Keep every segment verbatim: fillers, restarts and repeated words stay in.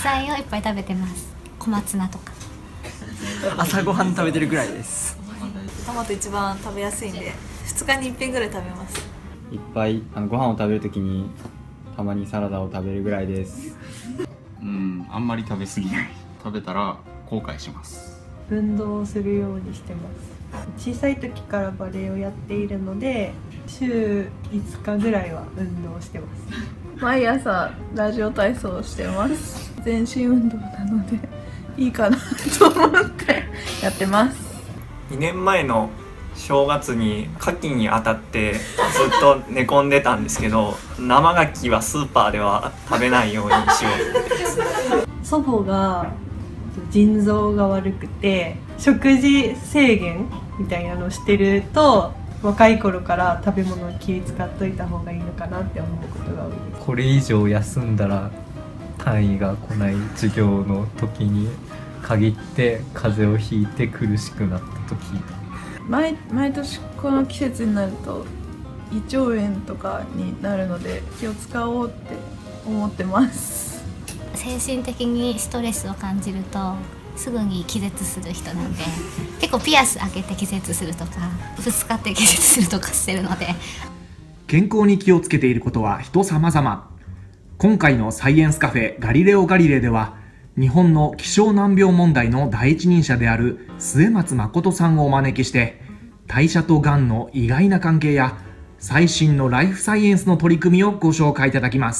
菜をいっぱい食べてます。小松菜とか。 朝ごはん食べてるぐらいです。 トマト一番食べやすいんでふつかにいっぺんぐらい食べます。 いっぱいあのご飯を食べるときにたまにサラダを食べるぐらいです。 うん、あんまり食べ過ぎない。食べたら後悔します。 運動をするようにしてます。小さい時からバレエをやっているので週いつかぐらいは運動してます。 毎朝ラジオ体操をしてます。全身運動なのでいいかなと思ってやってます。 にねんまえの正月に牡蠣に当たってずっと寝込んでたんですけど、生牡蠣はスーパーでは食べないようにしよう。 祖母が腎臓が悪くて食事制限みたいなのをしてると、若い頃から食べ物を気を使っといた方がいいのかなって思うことが多いです。 これ以上休んだら単位が来ない授業の時に限って風邪をひいて苦しくなった時、 毎, 毎年この季節になると胃腸炎とかになるので気を使おうって思ってます。 精神的にストレスを感じるとすぐに気絶する人なんで、結構ピアス開けて気絶するとかぶつかって気絶するとかしてるので、 健康に気をつけていることは人様々。今回のサイエンスカフェガリレオ・ガリレイでは、日本の希少難病問題の第一人者である末松誠さんをお招きして、代謝とがんの意外な関係や最新のライフサイエンスの取り組みをご紹介いただきます。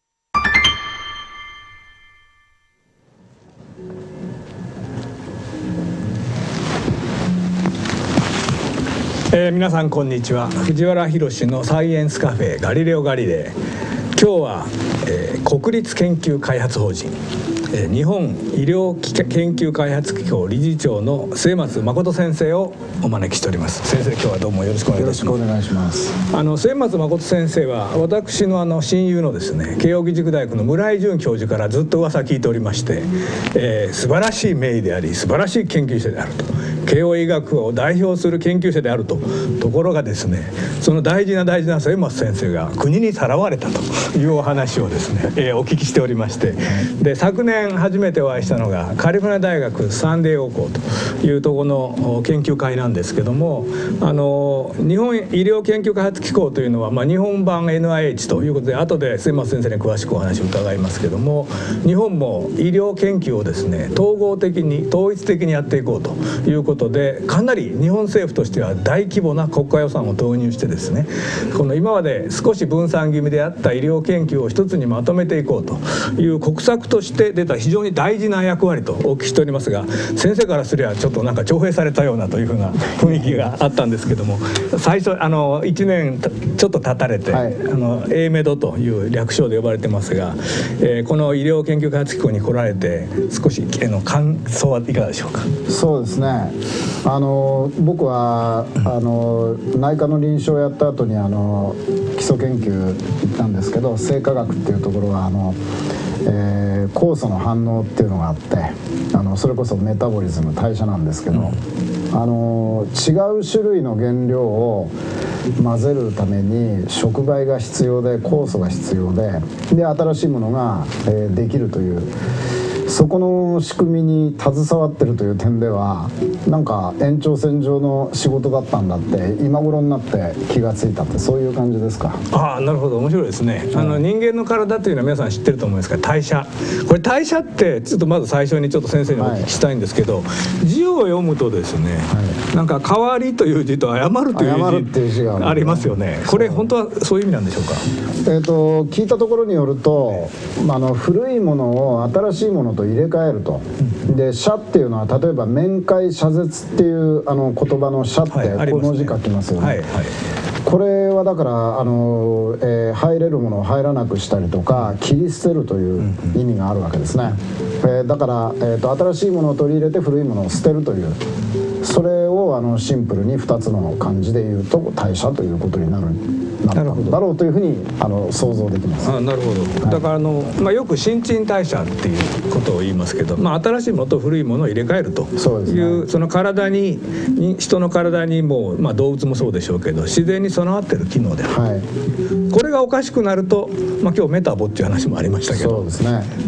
えー、皆さんこんにちは。藤原宏のサイエンスカフェガリレオ・ガリレイ。今日は、えー、国立研究開発法人、えー、日本医療研究開発機構理事長の末松誠先生をお招きしております。先生、今日はどうもよろしくお願いいたします。 よろしくお願いします。 あの末松誠先生は私のあの親友のですね、慶應義塾大学の村井淳教授からずっと噂聞いておりまして、えー、素晴らしい名医であり素晴らしい研究者であると、慶応医学を代表する研究者であると。ところがですね、その大事な大事な末松先生が国にさらわれたというお話をですね、えー、お聞きしておりまして、で昨年初めてお会いしたのがカリフォルニア大学サンデー王校というところの研究会なんですけども、あの日本医療研究開発機構というのは、まあ、日本版 エヌアイエイチ ということで後で末松先生に詳しくお話を伺いますけども、日本も医療研究をですね統合的に統一的にやっていこうということで、かなり日本政府としては大規模な国家予算を投入してですね、この今まで少し分散気味であった医療研究を一つにまとめていこうという国策として出た非常に大事な役割とお聞きしておりますが、先生からすればちょっとなんか徴兵されたようなというふうな雰囲気があったんですけども、最初あのいちねんちょっと経たれて、はい、あの エーメド という略称で呼ばれてますが、えー、この医療研究開発機構に来られて少しの感想はいかがでしょうか。 そうですね、あの僕はあの内科の臨床をやった後にあの基礎研究行ったんですけど、生化学っていうところはあの、えー、酵素の反応っていうのがあって、あのそれこそメタボリズム、代謝なんですけど、うん、あの違う種類の原料を混ぜるために触媒が必要で酵素が必要で、で新しいものが、えー、できるという、そこの仕組みに携わってるという点では、なんか延長線上の仕事だったんだって今頃になって気がついたって、そういう感じですか。 ああ、なるほど、面白いですね。あの人間の体というのは皆さん知ってると思うんですが、代謝、これ代謝ってちょっとまず最初にちょっと先生にお聞きしたいんですけど、はい、字を読むとですね、はい、なんか代わりという字と誤るという字がありますよね。これ本当はそういう意味なんでしょうか。 えーと聞いたところによると、まあ、あの古いものを新しいものと入れ替えると。で、謝っていうのは例えば面会謝絶っていうあの言葉の謝ってこの字書きますよね。はいはいはい、これはだからあの、えー、入れるものを入らなくしたりとか切り捨てるという意味があるわけですね。えー、だから、えーと、新しいものを取り入れて古いものを捨てるという、それをあのシンプルにふたつの漢字で言うと代謝ということになるなったんだろうというふうにあの想像できます。 あ、なるほど。はい、だからあの、まあ、よく新陳代謝っていうことを言いますけど、まあ、新しいものと古いものを入れ替えるという、そうですね、その体に人の体にも、まあ、動物もそうでしょうけど自然に備わっている機能である、はい、これがおかしくなると、まあ、今日メタボっていう話もありましたけど、 そうですね、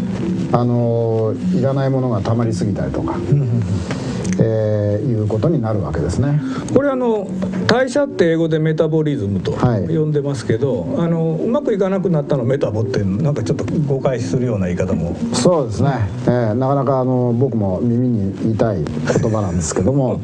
あのいらないものが溜まりすぎたりとか、えー、いうことになるわけですね。 これあの代謝って英語でメタボリズムと呼んでますけど、はい、あのうまくいかなくなったのメタボってなんかちょっと誤解するような言い方も。 そうですね、えー、なかなかあの僕も耳に痛い言葉なんですけども、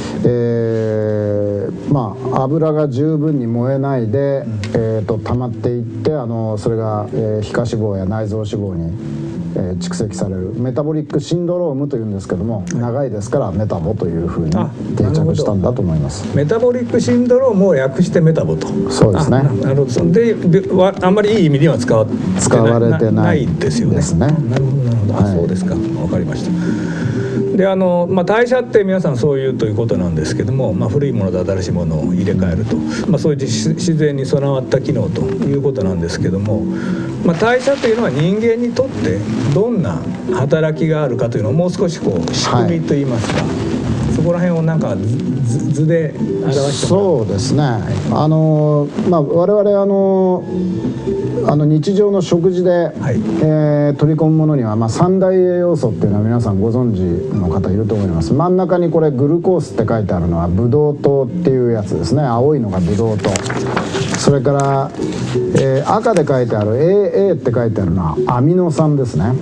えー、まあ油が十分に燃えないで、えー、と溜まっていってあのそれが、えー、皮下脂肪や内臓脂肪にえー、蓄積されるメタボリックシンドロームというんですけども、長いですからメタボというふうに定着したんだと思います。 メタボリックシンドロームを略してメタボと。 そうですね。 なるほど。であんまりいい意味では使わ使われてないですよね。 ですね。 なるほどなるほど、はい、そうですか、わかりました。であのまあ、代謝って皆さんそういうということなんですけども、まあ、古いものと新しいものを入れ替えると、まあ、そういう自然に備わった機能ということなんですけども、まあ、代謝というのは人間にとってどんな働きがあるかというのをもう少しこう仕組みといいますか、はい、そこら辺をなんか 図, 図で表してもらう。 そうですね、あの、まあ、我々あのあの日常の食事で、はい、えー、取り込むものには、まあ、三大栄養素っていうのは皆さんご存知の方いると思います。真ん中にこれグルコースって書いてあるのはブドウ糖っていうやつですね。青いのがブドウ糖、それから、えー、赤で書いてある エーエー って書いてあるのはアミノ酸ですね、はい、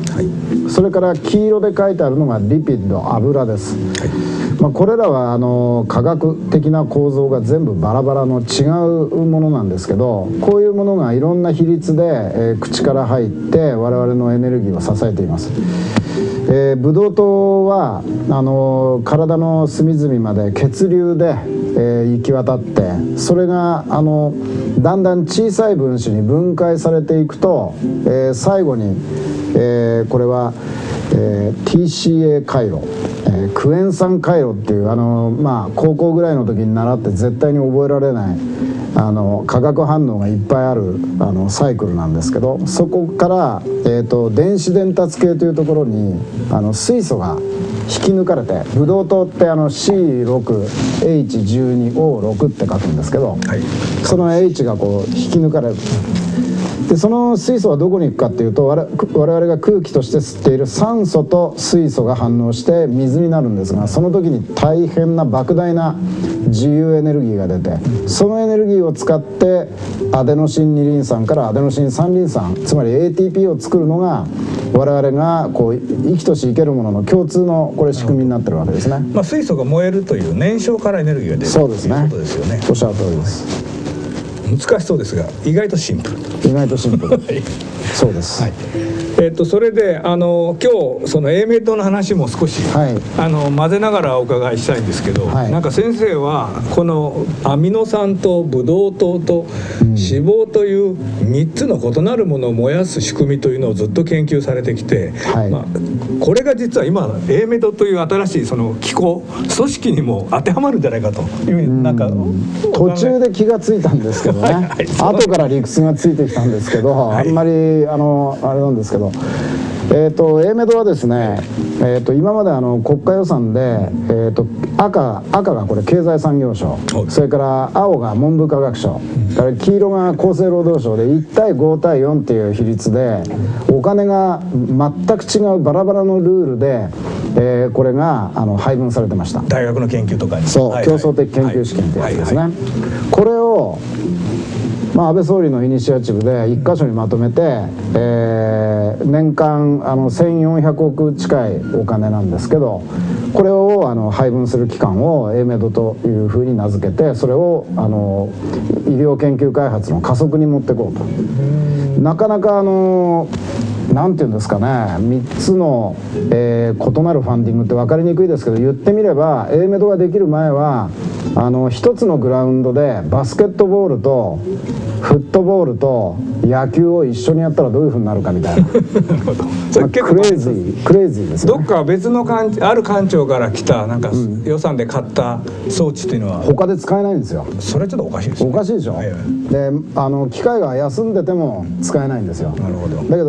それから黄色で書いてあるのがリピッド、油です、はい、まあ、これらはあの科学的な構造が全部バラバラの違うものなんですけど、こういうものがいろんな比率で、えー、口から入って我々のエネルギーを支えています。えー、ブドウ糖はあの体の隅々まで血流で、えー、行き渡って、それがあのだんだん小さい分子に分解されていくと、えー、最後に、えー、これは、えー、ティーシーエー 回路、えー、クエン酸回路っていうあの、まあ、高校ぐらいの時に習って絶対に覚えられないあの化学反応がいっぱいあるあのサイクルなんですけど、そこから、えーと、電子伝達系というところにあの水素が引き抜かれて、ブドウ糖ってあの シーシックスエイチじゅうにオーシックス って書くんですけど、はい、その H がこう引き抜かれる。でその水素はどこに行くかっていうと、我々が空気として吸っている酸素と水素が反応して水になるんですが、その時に大変な莫大な自由エネルギーが出て、そのエネルギーを使ってアデノシン二リン酸からアデノシン三リン酸、つまり エーティーピー を作るのが我々がこう生きとし生けるものの共通のこれ仕組みになってるわけですね。 まあ、水素が燃えるという燃焼からエネルギーが出るそうですね、 ということですよね。 おっしゃる通りです。 難しそうですが意外とシンプル。 意外とシンプル、はい、そうです、はい。 えー、とそれであの今日その A メイトの話も少し、はい、あの混ぜながらお伺いしたいんですけど、はい、なんか先生はこのアミノ酸とブドウ糖と脂肪というみっつの異なるものを燃やす仕組みというのをずっと研究されてきて、はい、まあ、これが実は今 A メイトという新しいその機構組織にも当てはまるんじゃないかという、なんか途中で気がついたんですけどねはい、はい、後から理屈がついてきたんですけど、はい、あんまりあのあれなんですけど、えーと、エーメドはですね、えーと、今まであの国家予算で、えーと、赤、赤がこれ経済産業省、それから青が文部科学省、から黄色が厚生労働省でいち対ご対よんっていう比率でお金が全く違うバラバラのルールで、えー、これがあの配分されてました。 大学の研究とかに。 そう、はいはい、競争的研究試験ってやつですね、はいはいはい。これをまあ、安倍総理のイニシアチブで一箇所にまとめて、えー、年間あのせんよんひゃくおく近いお金なんですけど、これをあの配分する機関を エーメド というふうに名付けて、それをあの医療研究開発の加速に持っていこうと。なかなかあのなんていうんですかね、みっつの、えー、異なるファンディングって分かりにくいですけど、言ってみれば エーメド ができる前はあの一つのグラウンドでバスケットボールとフットボールと野球を一緒にやったらどういうふうになるかみたいななるほど、それ結構クレイジークレイジーですよね。 どっか別の官ある官庁から来たなんか、うん、予算で買った装置っていうのは他で使えないんですよ。 それちょっとおかしいですね。 おかしいでしょ、はいはい、であの機械が休んでても使えないんですよ。なるほど。だけど現場の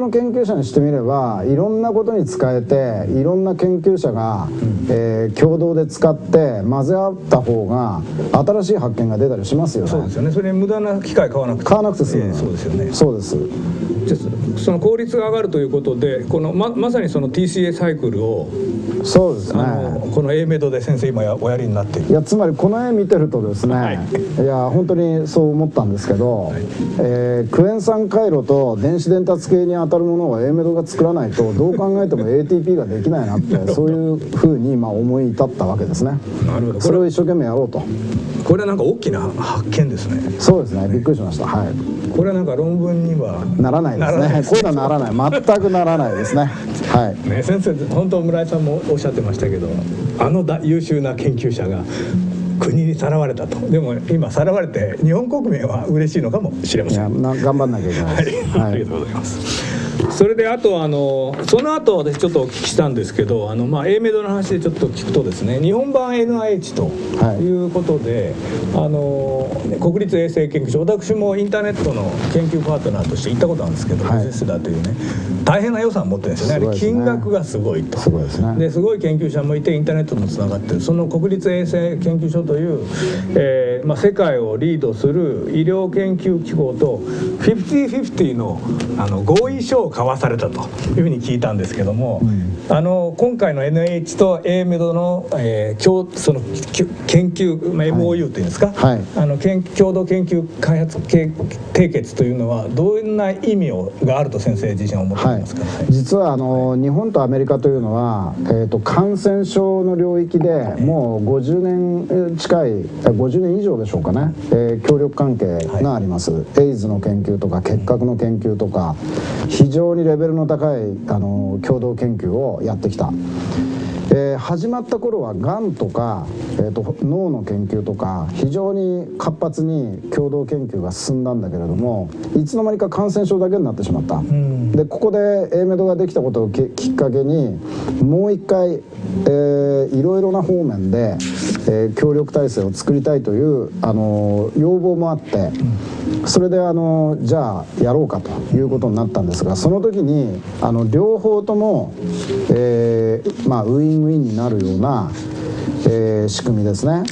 の研究者にしてみればいろんなことに使えて、いろんな研究者が、うんえー、共同で使って混ぜ合った方が新しい発見が出たりしますよね。 そうですよね。それに無駄な機械買わなくて買わなくて済む、えー、 そうですよね。 そうです。 その効率が上がるということで、この ま, まさにその ティーシーエー サイクルをそうですね、 あのこの A メドで先生今やおやりになっている。 いやつまりこの絵見てるとですね、はい、いや本当にそう思ったんですけど、はいえー、クエン酸回路と電子伝達系に当たるものを A メドが作らないとどう考えても エーティーピー ができないなってそういうふうに今思い至ったわけですね。 なるほど。 それを一生懸命やろうと。 これはなんか大きな発見ですね。 そうですね、びっくりしました。はい。 これはなんか論文にはならないですね。こういうのはならない、全くならないですね。はい。 ね、先生本当村井さんもおっしゃってましたけど、あのだ優秀な研究者が国にさらわれたと。でも今さらわれて日本国民は嬉しいのかもしれません。 いやな頑張んなきゃいけないです。 はい、ありがとうございます。それであとあのその後私ちょっとお聞きしたんですけど、あのまあ A メドの話でちょっと聞くとですね、日本版 エヌアイエイチ ということで、はい、あの国立衛生研究所、私もインターネットの研究パートナーとして行ったことあるんですけど、はい、ゼスダというね大変な予算を持ってるんですよね。あれ金額がすごいと。 すごいですね。 ですごい研究者もいてインターネットとつながってる、その国立衛生研究所という、えーまあ、世界をリードする医療研究機構とフィフティフィフティのあの合意書を交わされたというふうに聞いたんですけども、うん、あの今回の エヌアイエイチ と A メドの、えー、共その研究、まあ、エムオーユー というんですか、はい、あの研共同研究開発締結というのはどんな意味をがあると先生自身は思っていますか、ね。はい、 実はあの、はい、日本とアメリカというのは、えー、と感染症の領域でもうごじゅうねん近いごじゅうねん以上でしょうかね、えー、協力関係があります。はい、エイズの研究とか結核の研究とか非常にレベルの高いあの共同研究をやってきた。えー、始まった頃はがんとか、えー、と脳の研究とか非常に活発に共同研究が進んだんだけれども、いつの間にか感染症だけになってしまった。うん、でここで A メドができたことをきっかけにもう一回、えー、いろいろな方面で、えー、協力体制を作りたいという、あのー、要望もあって、うん、それで、あのー、じゃあやろうかということになったんですが、その時にあの両方とも、えーまあ、ウィンウィンになるような、えー、仕組みですね。はい、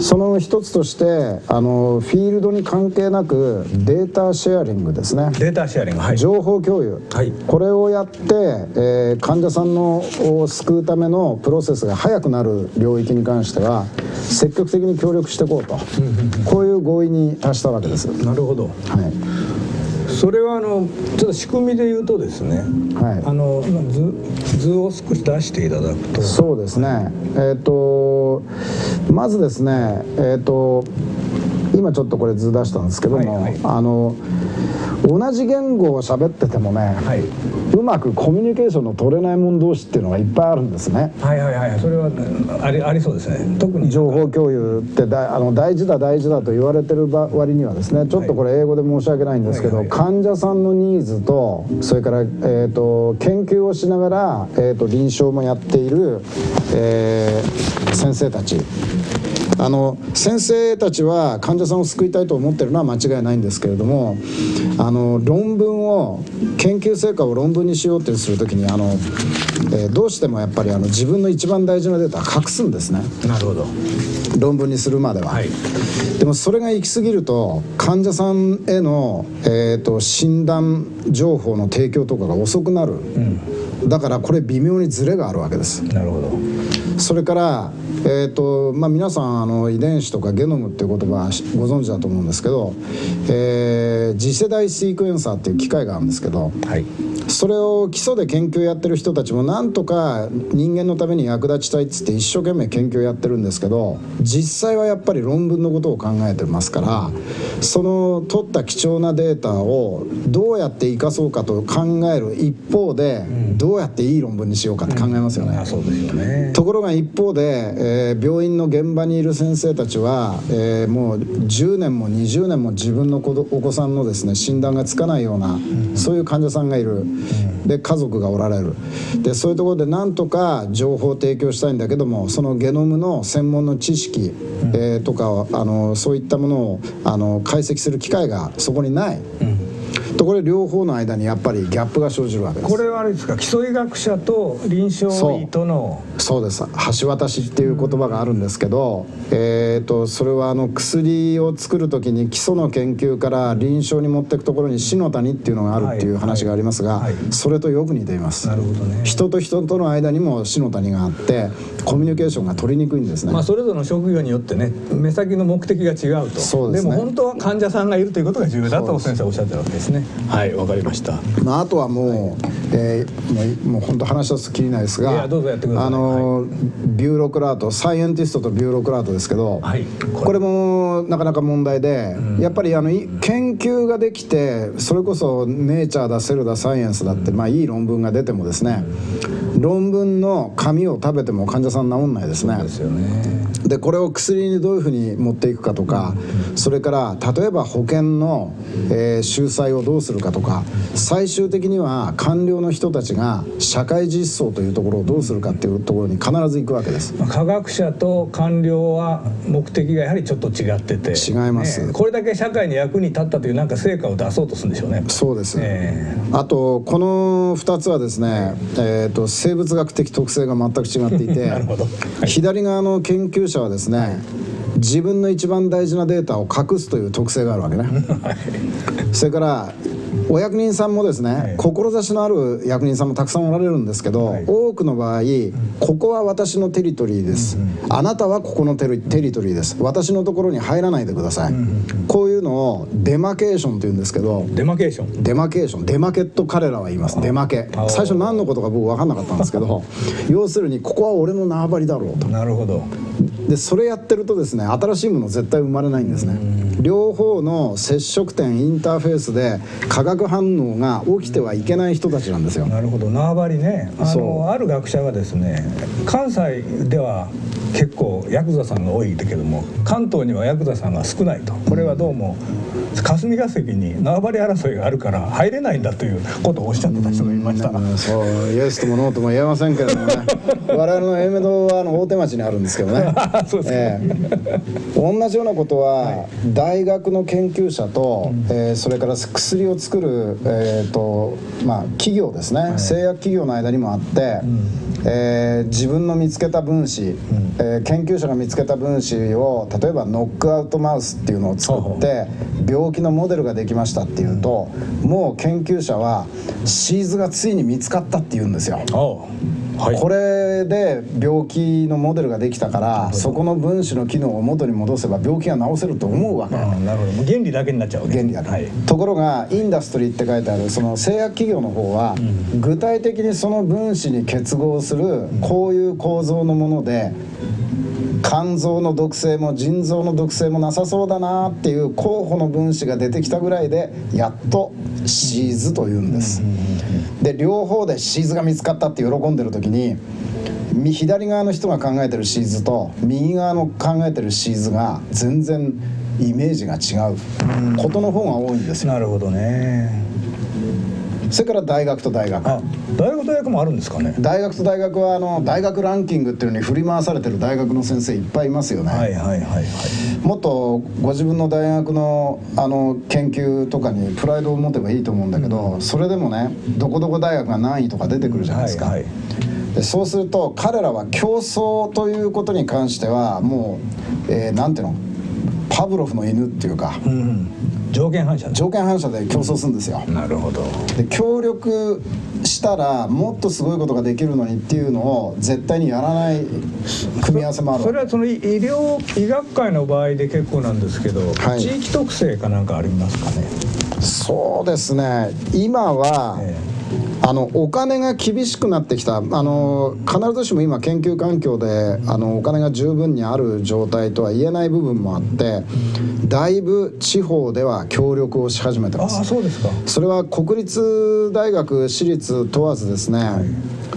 その一つとしてあのフィールドに関係なくデータシェアリングですね。 データシェアリング、はい、 情報共有、はい、これをやって、えー、患者さんのを救うためのプロセスが早くなる領域に関しては積極的に協力していこうとこういう合意に達したわけです。 なるほど。はい、それはあのちょっと仕組みで言うとですね、はい、あの図, 図を少し出していただくと。 そうですね、えー、とまずですね、えー、と今ちょっとこれ図出したんですけども、はいはい、あの同じ言語を喋っててもね、はい、うまくコミュニケーションの取れない者同士っていうのがいっぱいあるんですね。 はいはいはい、それはあり、ありそうですね。特に情報共有ってだあの大事だ大事だと言われてる割にはですね、ちょっとこれ英語で申し訳ないんですけど、はいはいはい、患者さんのニーズとそれから、えー、と研究をしながら、えー、と臨床もやっている、えー、先生たち、あの先生たちは患者さんを救いたいと思ってるのは間違いないんですけれども、あの論文を研究成果を論文にしようってするときにあの、えー、どうしてもやっぱりあの自分の一番大事なデータは隠すんですね。 なるほど。 論文にするまでは、はい、でもそれが行き過ぎると患者さんへの、えー、と診断情報の提供とかが遅くなる、うん、だからこれ微妙にズレがあるわけです。 なるほど。 それからえーとまあ、皆さんあの遺伝子とかゲノムっていう言葉ご存知だと思うんですけど、えー、次世代シークエンサーっていう機械があるんですけど、はい、それを基礎で研究やってる人たちもなんとか人間のために役立ちたいっつって一生懸命研究やってるんですけど、実際はやっぱり論文のことを考えてますから、その取った貴重なデータをどうやって生かそうかと考える一方で、うん、どうやっていい論文にしようかって考えますよね。うん、そうですよね。ところが一方で、えーえー、病院の現場にいる先生たちは、えー、もうじゅうねんもにじゅうねんも自分の子どお子さんのですね診断がつかないような、うん、そういう患者さんがいる、うん、で家族がおられる。でそういうところでなんとか情報を提供したいんだけども、そのゲノムの専門の知識、うんえー、とかあのそういったものをあの解析する機会がそこにない、うんとこれ両方の間にやっぱりギャップが生じるわけです。 これはあれですか、基礎医学者と臨床医との。 そうです、橋渡しっていう言葉があるんですけど、えー、とそれはあの薬を作る時に基礎の研究から臨床に持っていくところに死の谷っていうのがあるっていう話がありますが、それとよく似ています。 なるほどね。 人と人との間にも死の谷があってコミュニケーションが取りにくいんですね。 まあそれぞれの職業によってね、目先の目的が違うと。 そうですね。 でも本当は患者さんがいるということが重要だと先生はおっしゃってるわけですね。はい、わかりました。 まあ、あとはもう、えー、もう、もう本当話し出すきりないですが、 いやどうぞやってください。 あの、 はい、 ビューロクラート、サイエンティストとビューロクラートですけど、はい、こ, これもなかなか問題で、うん、やっぱりあの研究ができて、それこそネイチャーだセルだサイエンスだって、うん、まあいい論文が出てもですね、論文の紙を食べても患者さん治んないですね。 そうですよね。 でこれを薬にどういうふうに持っていくかとか、うん、それから例えば保険の、えー、収載をどうするかとか、最終的には官僚の人たちが社会実装というところをどうするかっていうところに必ず行くわけです。 科学者と官僚は目的がやはりちょっと違ってて、 違います、 ね、これだけ社会に役に立ったというなんか成果を出そうとするんでしょうね。 そうです、 えー、あとこのふたつはですね、えー、と生物学的特性が全く違っていてなるほど、はい、左側の研究者はですね、はい、自分の一番大事なデータを隠すという特性があるわけねそれからお役人さんもですね、はい、志のある役人さんもたくさんおられるんですけど、はい、多くの場合、うん、ここは私のテリトリーです、うんうん、あなたはここのテリ、テリトリーです、私のところに入らないでください、うんうん、こういうのをデマケーションというんですけど、 デマケーションデマケーションデマケと彼らは言います。デマケ、最初何のことか僕分かんなかったんですけど要するにここは俺の縄張りだろうと。 なるほど。 でそれやってるとですね、新しいもの絶対生まれないんですね。両方の接触点インターフェースで化学反応が起きてはいけない人たちなんですよ。 なるほど、縄張りね。あのある学者がですね、関西では結構ヤクザさんが多いけども関東にはヤクザさんが少ないと。これはどうも霞が関に縄張り争いがあるから入れないんだということをおっしゃってた人がいました。 うん、そうイエスともノーとも言えませんけれどもね我々の英明堂はあの大手町にあるんですけどねそうですか、えー、同じようなことは、はい、大学の研究者と、うんえー、それから薬を作る、えーとまあ、企業ですね、はい、製薬企業の間にもあって、うんえー、自分の見つけた分子、うんえー、研究者が見つけた分子を例えばノックアウトマウスっていうのを作って病気のモデルができましたっていうと、うん、もう研究者はシーズがついに見つかったって言うんですよ。はい、これで病気のモデルができたからそこの分子の機能を元に戻せば病気が治せると思うわけ。 あなるほど、もう原理だけになっちゃうわけ。 原理だけ、はい、ところがインダストリーって書いてあるその製薬企業の方は、うん、具体的にその分子に結合するこういう構造のもので肝臓の毒性も腎臓の毒性もなさそうだなっていう候補の分子が出てきたぐらいでやっとシーズというんです。で両方でシーズが見つかったって喜んでる時に左側の人が考えてるシーズと右側の考えてるシーズが全然イメージが違うことの方が多いんですよ。 なるほどね。 それから大学と大学。 あ、大学大学もあるんですかね。 大学と大学はあの大学ランキングっていうのに振り回されてる大学の先生いっぱいいますよね。 はいはいはいはい。 もっとご自分の大学のあの研究とかにプライドを持てばいいと思うんだけど、うん、それでもねどこどこ大学が何位とか出てくるじゃないですか。はいはい、でそうすると彼らは競争ということに関してはもう、えー、なんていうのパブロフの犬っていうか、うん、 条件反射条件反射で競争するんですよ。 なるほど。 で協力したらもっとすごいことができるのにっていうのを絶対にやらない組み合わせもある。 それはその医療医学界の場合で結構なんですけど、はい、地域特性かなんかありますかね。 そうですね、今は、ええあのお金が厳しくなってきた。あの必ずしも今研究環境であのお金が十分にある状態とは言えない部分もあってだいぶ地方では協力をし始めてます。 あ、そうですか。 それは国立大学私立問わずですね、はい、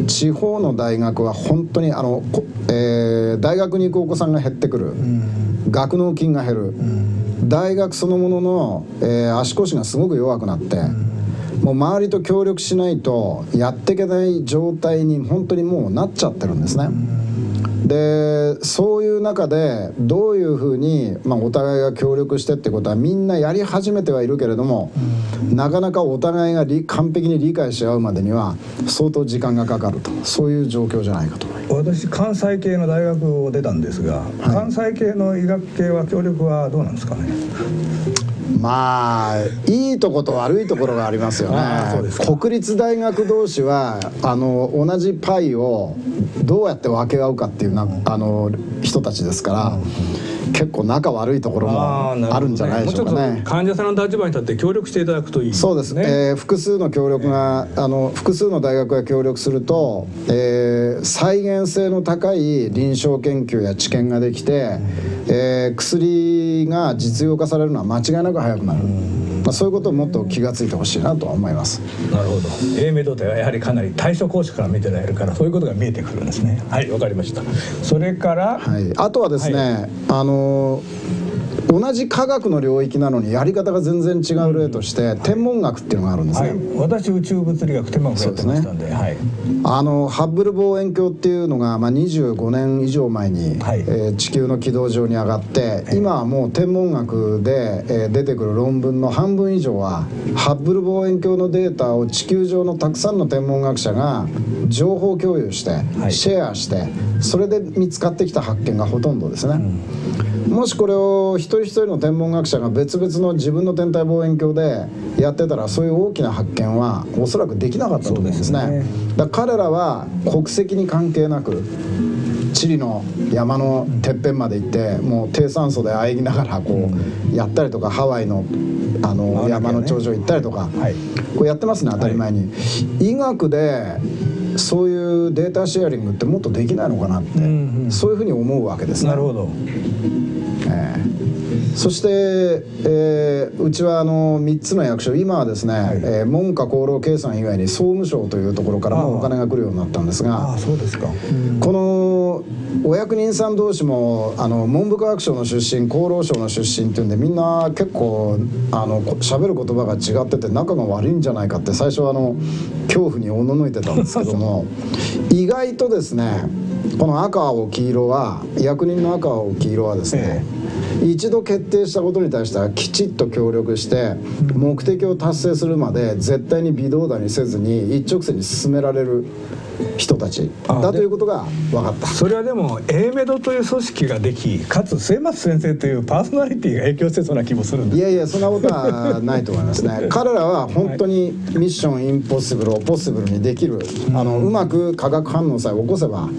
地方の大学は本当にあの、えー、大学に行くお子さんが減ってくる、うん、学納金が減る、うん、大学そのものの、えー、足腰がすごく弱くなって、うんもう周りと協力しないとやっていけない状態に本当にもうなっちゃってるんですね。でそういう中でどういうふうに、まあ、お互いが協力してってことはみんなやり始めてはいるけれども、なかなかお互いが完璧に理解し合うまでには相当時間がかかると、そういう状況じゃないかと思います。 私関西系の大学を出たんですが、はい、関西系の医学系は協力はどうなんですかね。 まあいいとこと悪いところがありますよね。国立大学同士はあの同じパイをどうやって分け合うかっていうな、あの人たちですから、うん、結構仲悪いところもあるんじゃないでしょうかね。 もうちょっと患者さんの立場に立って協力していただくといいですね。 そうですね、えー、複数の協力が、えー、あの複数の大学が協力すると、えー、再現性の高い臨床研究や治験ができて、うん、えー、薬が実用化されるのは間違いなく早くなる、うん、まあ、そういうことをもっと気がついてほしいなとは思います。 なるほど。 エー メドではやはりかなり対処講師から見てられるから、そういうことが見えてくるんですね。はい、わかりました。それから、 はい、あとはですね、はい、あの同じ科学の領域なのにやり方が全然違う例として、うん、天文学っていうのがあるんですね。はい、 私宇宙物理学天文学やってましたんで、はい、 あのハッブル望遠鏡っていうのが、まあ、にじゅうごねん以上前に、はい、えー、地球の軌道上に上がって、はい、今はもう天文学で、えー、出てくる論文の半分以上はハッブル望遠鏡のデータを地球上のたくさんの天文学者が情報共有して、はい、シェアして、それで見つかってきた発見がほとんどですね。うん、もしこれを一人一人の天文学者が別々の自分の天体望遠鏡でやってたら、そういう大きな発見はおそらくできなかったと思うんですね。ですね。だから彼らは国籍に関係なくチリの山のてっぺんまで行って、もう低酸素で喘ぎながらこうやったりとか、ハワイのあの山の頂上行ったりとか、こうやってますね、当たり前に。医学でそういうデータシェアリングってもっとできないのかなって、うんうん、そういうふうに思うわけですね。 なるほど。 えー、そして、えー、うちはあのみっつの役所、今はですね、はい、えー、文科厚労経産以外に総務省というところからもお金が来るようになったんですが、 ああ、そうですか。 このお役人さん同士もあの文部科学省の出身、厚労省の出身っていうんで、みんな結構あの喋る言葉が違ってて仲が悪いんじゃないかって最初はあの恐怖におののいてたんですけども意外とですね、この赤青黄色は、役人の赤青黄色はですね、ええ、一度決定したことに対してはきちっと協力して目的を達成するまで絶対に微動だにせずに一直線に進められる人たちだということが分かった。 それはでも エー メドという組織ができ、かつ末松先生というパーソナリティが影響してそうな気もするんです。 いやいや、そんなことはないと思いますね。彼らは本当にミッションインポッシブルをポッシブルにできる、うん、あのうまく化学反応さえ起こせば、うん、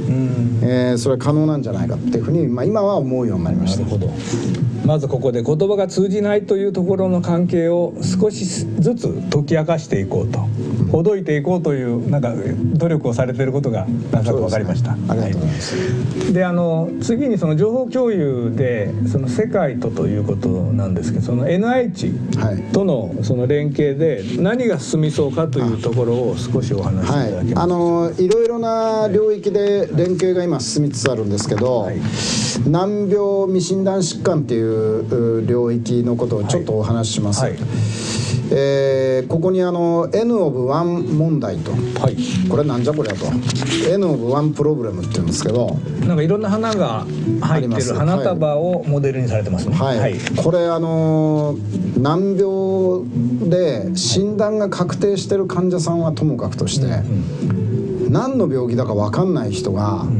えー、それは可能なんじゃないかっていうふうに、まあ、今は思うようになりました。 なるほど。まずここで言葉が通じないというところの関係を少しずつ解き明かしていこうと、ほどいていこうというなんか努力をされていることがなんとなく分かりました。 ありがとうございます。 はい、であの次にその情報共有でその世界とということなんですけど、その エヌアイ 値とのその連携で何が進みそうかというところを少しお話しいただけますか。 はい、あのいろいろな領域で連携が今進みつつあるんですけど、はい、難病未診断疾患っていう領域のことをちょっとお話しします。はいはい、えー、ここにあの エヌオブワン 問題と、はい、これなんじゃこりゃと エヌオブワン プロブレムって言うんですけど、 なんかいろんな花が入ってる花束をモデルにされてますね。 はい、はい、これあの難病で診断が確定してる患者さんはともかくとして、うんうん、何の病気だか分かんない人が、うん、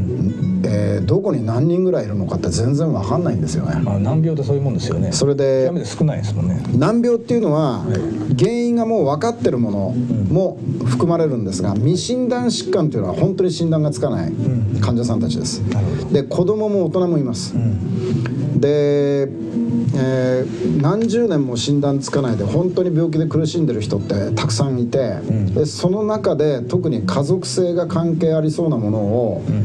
えー、どこに何人ぐらいいるのかって全然分かんないんですよね。 まあ、難病ってそういうもんですよね。 それで極めて少ないですもんね。 難病っていうのは、はい、原因がもう分かってるものも含まれるんですが、未診断疾患っていうのは本当に診断がつかない患者さんたちです。うん、で子供も大人もいます。うん、で、えー、何十年も診断つかないで本当に病気で苦しんでる人ってたくさんいて、うん、でその中で特に家族性が関係ありそうなものを、うん、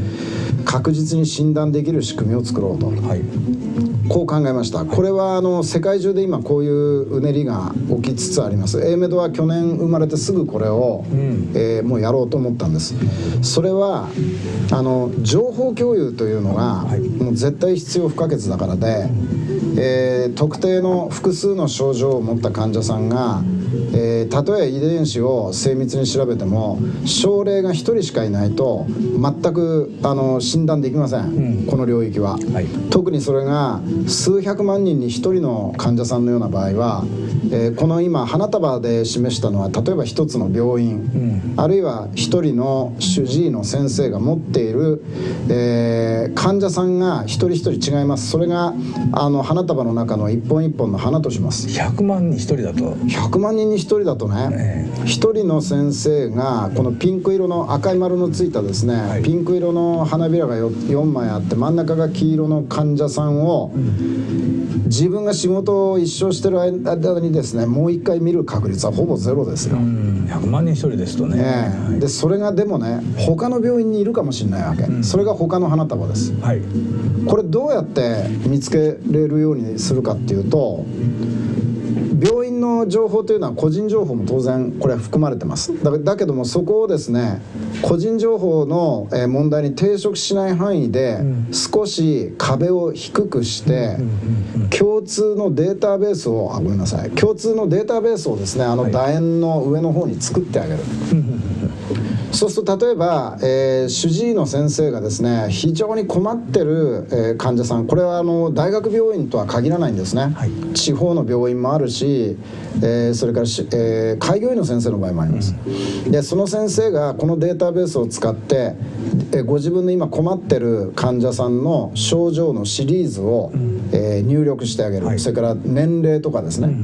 確実に診断できる仕組みを作ろうと、はい、こう考えました。これはあの世界中で今こういううねりが起きつつあります。 エー メドは去年生まれてすぐこれを、うん、えー、もうやろうと思ったんです。それはあの情報共有というのが、はい、もう絶対必要不可欠だからで、えー、特定の複数の症状を持った患者さんがえー、たとえ遺伝子を精密に調べても症例がひとりしかいないと全くあの診断できません、うん、この領域は、はい、特にそれが数百万人にひとりの患者さんのような場合は、えー、この今花束で示したのは例えば一つの病院、うん、あるいは一人の主治医の先生が持っている、えー、患者さんが一人一人違います。それがあの花束の中の一本一本の花とします。 ひゃくまんにひとりだとひゃくまんにんにひとりだとね、ひとりの先生がこのピンク色の赤い丸のついたですね、はい、ピンク色の花びらが 4, よんまいあって真ん中が黄色の患者さんを、うん、自分が仕事を一生してる間にですねもう一回見る確率はほぼゼロですよ。 ひゃくまんにんひとりですとね、ね、 はい、でそれがでもね他の病院にいるかもしれないわけ、うん、それが他の花束です、はい、これどうやって見つけれるようにするかっていうと、病院の情報というのは個人情報も当然これは含まれてます。 だ, だけどもそこをですね個人情報の問題に抵触しない範囲で少し壁を低くして共通のデータベースをあごめんなさい共通のデータベースをですねあの楕円の上の方に作ってあげる、そうすると例えば、えー、主治医の先生がですね非常に困ってる、えー、患者さん、これはあの大学病院とは限らないんですね、はい、地方の病院もあるし、えー、それからし、えー、開業医の先生の場合もあります、うん、でその先生がこのデータベースを使って、えー、ご自分の今困ってる患者さんの症状のシリーズを、うん、えー、入力してあげる、はい、それから年齢とかですね、うん、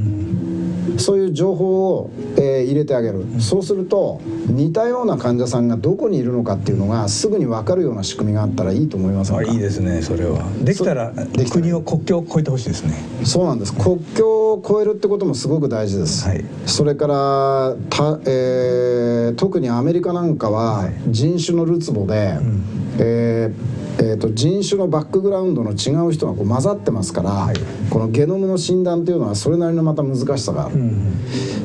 そういう情報を、えー、入れてあげる、うん、そうすると似たような患者さんがどこにいるのかっていうのがすぐに分かるような仕組みがあったらいいと思いませんか？ あ、いいですね。それはできたら国を国境を越えてほしいですね。 そうなんです。国境を越えるってこともすごく大事です、はい、それからた、えー、特にアメリカなんかは人種のるつぼで、はい、うん、えーえー、と人種のバックグラウンドの違う人がこう混ざってますから、はい、このゲノムの診断というのはそれなりのまた難しさがある、うん、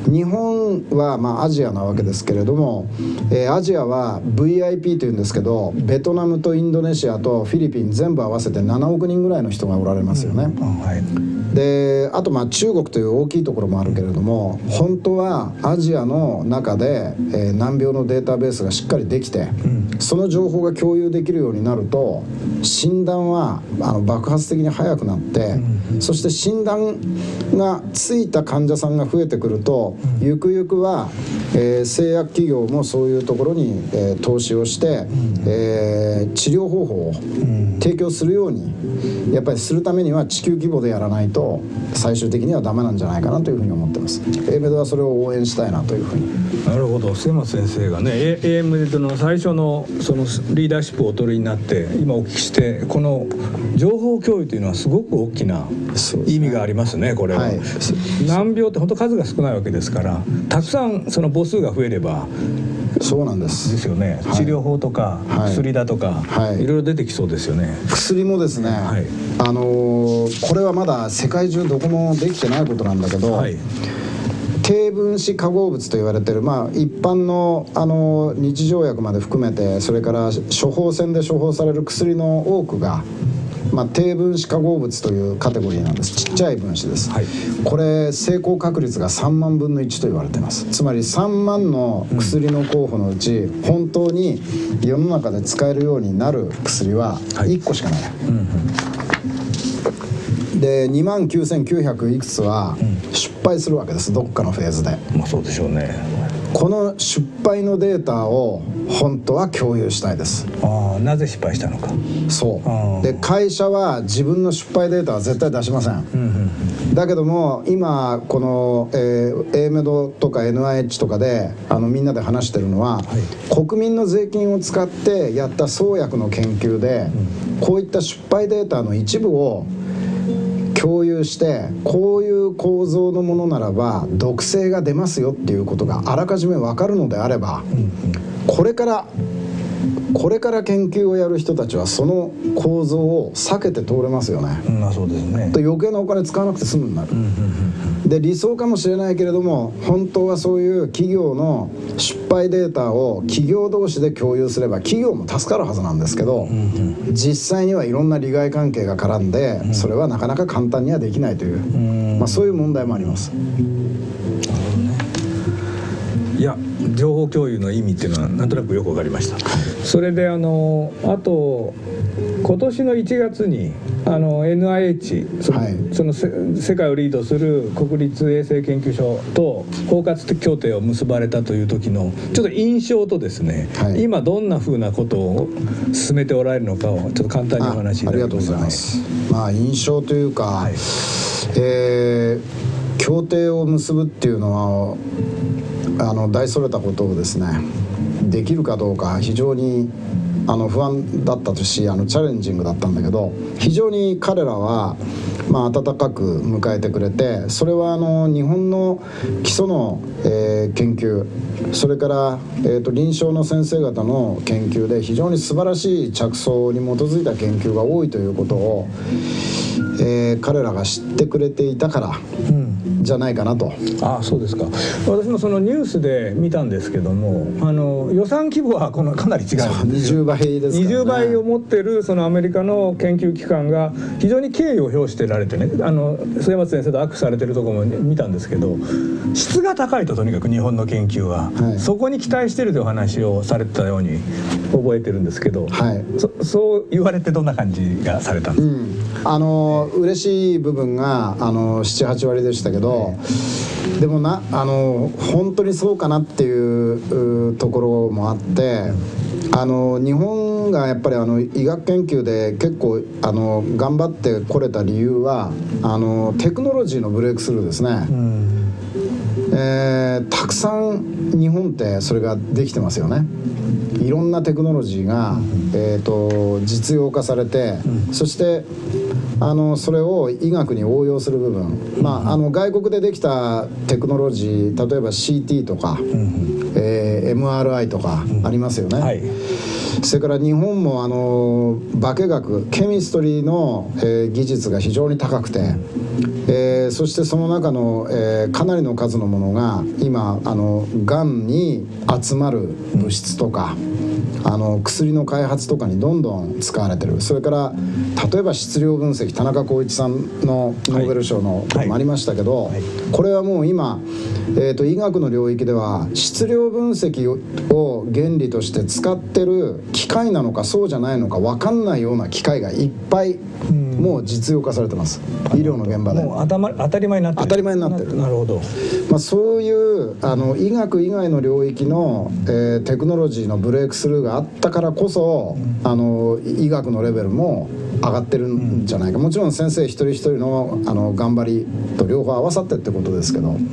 日本はまあアジアなわけですけれども、えー、アジアは ブイアイピー というんですけどベトナムとインドネシアとフィリピン全部合わせてななおくにんぐらいの人がおられますよね、うん、はい、であとまあ中国という大きいところもあるけれども本当はアジアの中で、えー、難病のデータベースがしっかりできて、うん、その情報が共有できるようになると診断はあの爆発的に早くなって、うん、そして診断がついた患者さんが増えてくると、うん、ゆくゆくは、えー、製薬企業もそういうところに、えー、投資をして、うん、えー、治療方法を提供するようにやっぱりするためには地球規模でやらないと最終的にはダメなんじゃないかなというふうに思ってます。 エーエム ではそれを応援したいなというふうに。 なるほど。末松先生がね エーエム での最初のそのリーダーシップをお取りになって今お聞きしてこの情報共有というのはすごく大きな意味がありますね。これは、はい、難病って本当数が少ないわけですからたくさんその母数が増えればそうなんですですよね、はい、治療法とか薬だとか、はい、いろいろ出てきそうですよね。 薬もですね、はい、あのー、これはまだ世界中どこもできてないことなんだけど、はい、低分子化合物と言われてる、まあ、一般の、あの日常薬まで含めてそれから処方箋で処方される薬の多くが、まあ、低分子化合物というカテゴリーなんです。ちっちゃい分子です、はい、これ成功確率がさんまんぶんのいちと言われています。つまりさんまんの薬の候補のうち、うん、本当に世の中で使えるようになる薬はいっこしかない、はい、うん、でにまんきゅうせんきゅうひゃくいくつは失敗するわけです、どっかのフェーズで。 まあそうでしょうね。 この失敗のデータを本当は共有したいです。 ああ、なぜ失敗したのか。 そうで会社は自分の失敗データは絶対出しません、うんうんうん、だけども今この、えー、エーエム とか エヌアイエイチ とかであのみんなで話してるのは、はい、国民の税金を使ってやった創薬の研究で、うん、こういった失敗データの一部を共有してこういう構造のものならば毒性が出ますよっていうことがあらかじめ分かるのであれば、うんうん、これからこれから研究をやる人たちはその構造を避けて通れますよね、 うん、まあそうですね。 と余計なお金使わなくて済むようになる、うんうんうん、で理想かもしれないけれども本当はそういう企業の失敗データを企業同士で共有すれば企業も助かるはずなんですけど、うんうん、実際にはいろんな利害関係が絡んで、うん、それはなかなか簡単にはできないという、うん、まあ、そういう問題もあります。 なるほどね。 いや情報共有の意味っていうのはなんとなくよく分かりました。それであのあと今年のいちがつにあの エヌアイエイチ その、はい、その世界をリードする国立衛生研究所と包括協定を結ばれたという時のちょっと印象とですね、はい、今どんなふうなことを進めておられるのかをちょっと簡単にお話しいただきたいと思います。ありがとうございます。 まあ印象というか、はい、えー、協定を結ぶっていうのはあの大それたことをですねできるかどうか非常にあの不安だったし、あのチャレンジングだったんだけど、非常に彼らは、まあ、温かく迎えてくれて、それはあの日本の基礎の、えー、研究、それから、えー、と臨床の先生方の研究で非常に素晴らしい着想に基づいた研究が多いということを、えー、彼らが知ってくれていたから、うんじゃないかなと。 ああ、そうですか。私もそのニュースで見たんですけども、あの予算規模はこのかなり違うんですよ。 にじゅうばいですからね。にじゅうばいを持ってるそのアメリカの研究機関が非常に敬意を表してられてね、あの末松先生と握手されてるところも見たんですけど、質が高いと、とにかく日本の研究は、はい、そこに期待してるというお話をされてたように覚えてるんですけど、はい、そそう言われてどんな感じがされたんですか。うん、 あの嬉しい部分があのななはちわりでしたけど、でもなあの本当にそうかなっていうところもあって、あの日本がやっぱりあの医学研究で結構あの頑張ってこれた理由はあのテクノロジーのブレイクスルーですね。うんえー、たくさん日本ってそれができてますよね。いろんなテクノロジーが、えー、と実用化されて、そしてあのそれを医学に応用する部分、まあ、あの外国でできたテクノロジー、例えば シーティー とか、えー、エムアールアイ とかありますよね。はい、それから日本もあの化学ケミストリーの、えー、技術が非常に高くて、えー、そしてその中の、えー、かなりの数のものが今あのがんに集まる物質とか、あの薬の開発とかにどんどん使われてる。それから例えば質量分析、田中浩一さんのノーベル賞のこともありましたけど、はいはい、これはもう今、えーと、医学の領域では質量分析を原理として使ってる機械なのかそうじゃないのか分かんないような機械がいっぱいもう実用化されてます。医療の現場でもう頭当たり前になってる。 当たり前になってる。 なるほど。 まあ、そういうあの医学以外の領域の、えー、テクノロジーのブレイクスルーがあったからこそ、うん、あの医学のレベルも上がってるんじゃないか、うん、もちろん先生一人一人 の, あの頑張りと両方合わさってってことですけど、うん、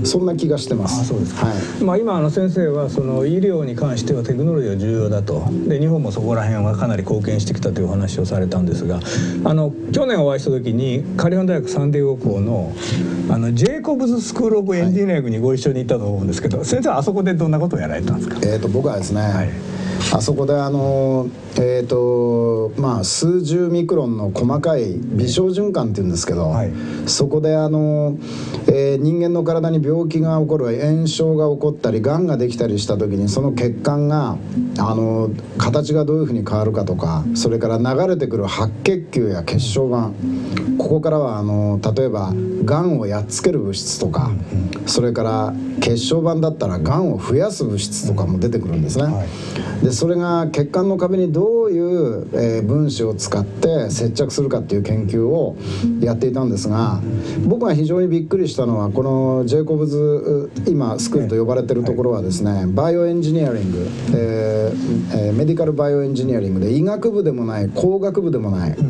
そんな気がしてます。 あ、そうですか。はい、まあ、今あの先生はその医療に関してはテクノロジーが重要だと、で日本もそこら辺はかなり貢献してきたというお話をされたんですが、あの去年お会いした時にカリフォルニア大学サンディエゴ校のあのジェイコブズスクールオブエンジニアリングにご一緒に行ったと思うんですけど、はい、先生はあそこでどんなことをやられたんですか。 えーと僕はですね、はい、あそこであのえーとまあ数十ミクロンの細かい微小循環っていうんですけど、はい、そこであの、えー、人間の体に病気が起こる、炎症が起こったりがんができたりした時に、その血管があの形がどういうふうに変わるかとか、それから流れてくる白血球や血小板、ここからはあの例えばがんをやっつける物質とか、それから血小板だったらがんを増やす物質とかも出てくるんですね。はい、でそれが血管の壁にどういう、えー、分子を使って接着するかっていう研究をやっていたんですが、僕が非常にびっくりしたのはこのジェイコブズ今スクールと呼ばれてるところはですね、はい、バイオエンジニアリング、えーえー、メディカルバイオエンジニアリングで医学部でもない工学部でもない、うん、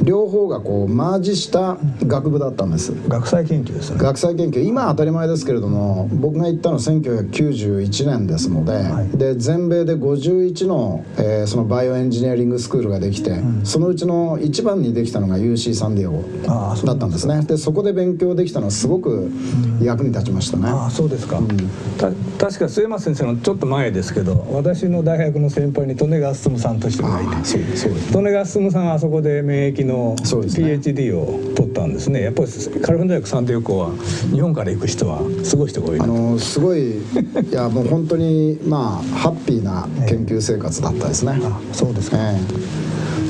両方がこうマージした学部だったんです。 学際研究ですね。 学際研究、今当たり前ですけれども、僕が行ったのはせんきゅうひゃくきゅうじゅういちねんですので、はい、で全米でごじゅういちの、えー、そのバイオエンジニアリングスクールができて、うん、そのうちの一番にできたのが ユーシー サンディエゴだったんですね。でそこで勉強できたのはすごく役に立ちましたね。 ああ、そうですか。うん、た確か末松先生のちょっと前ですけど、私の大学の先輩に利根川進さんとしてがいて、そうです、そうです。利根川進さんはあそこで免疫の ピーエイチディー を取ったんですね。やっぱりカリフォルニア大学サンディエゴは日本から行く人はすごい人が多いなと。 あのすごい、いやもう本当にまあハッピーな研究生活だったですね。 あ、そうですか。えー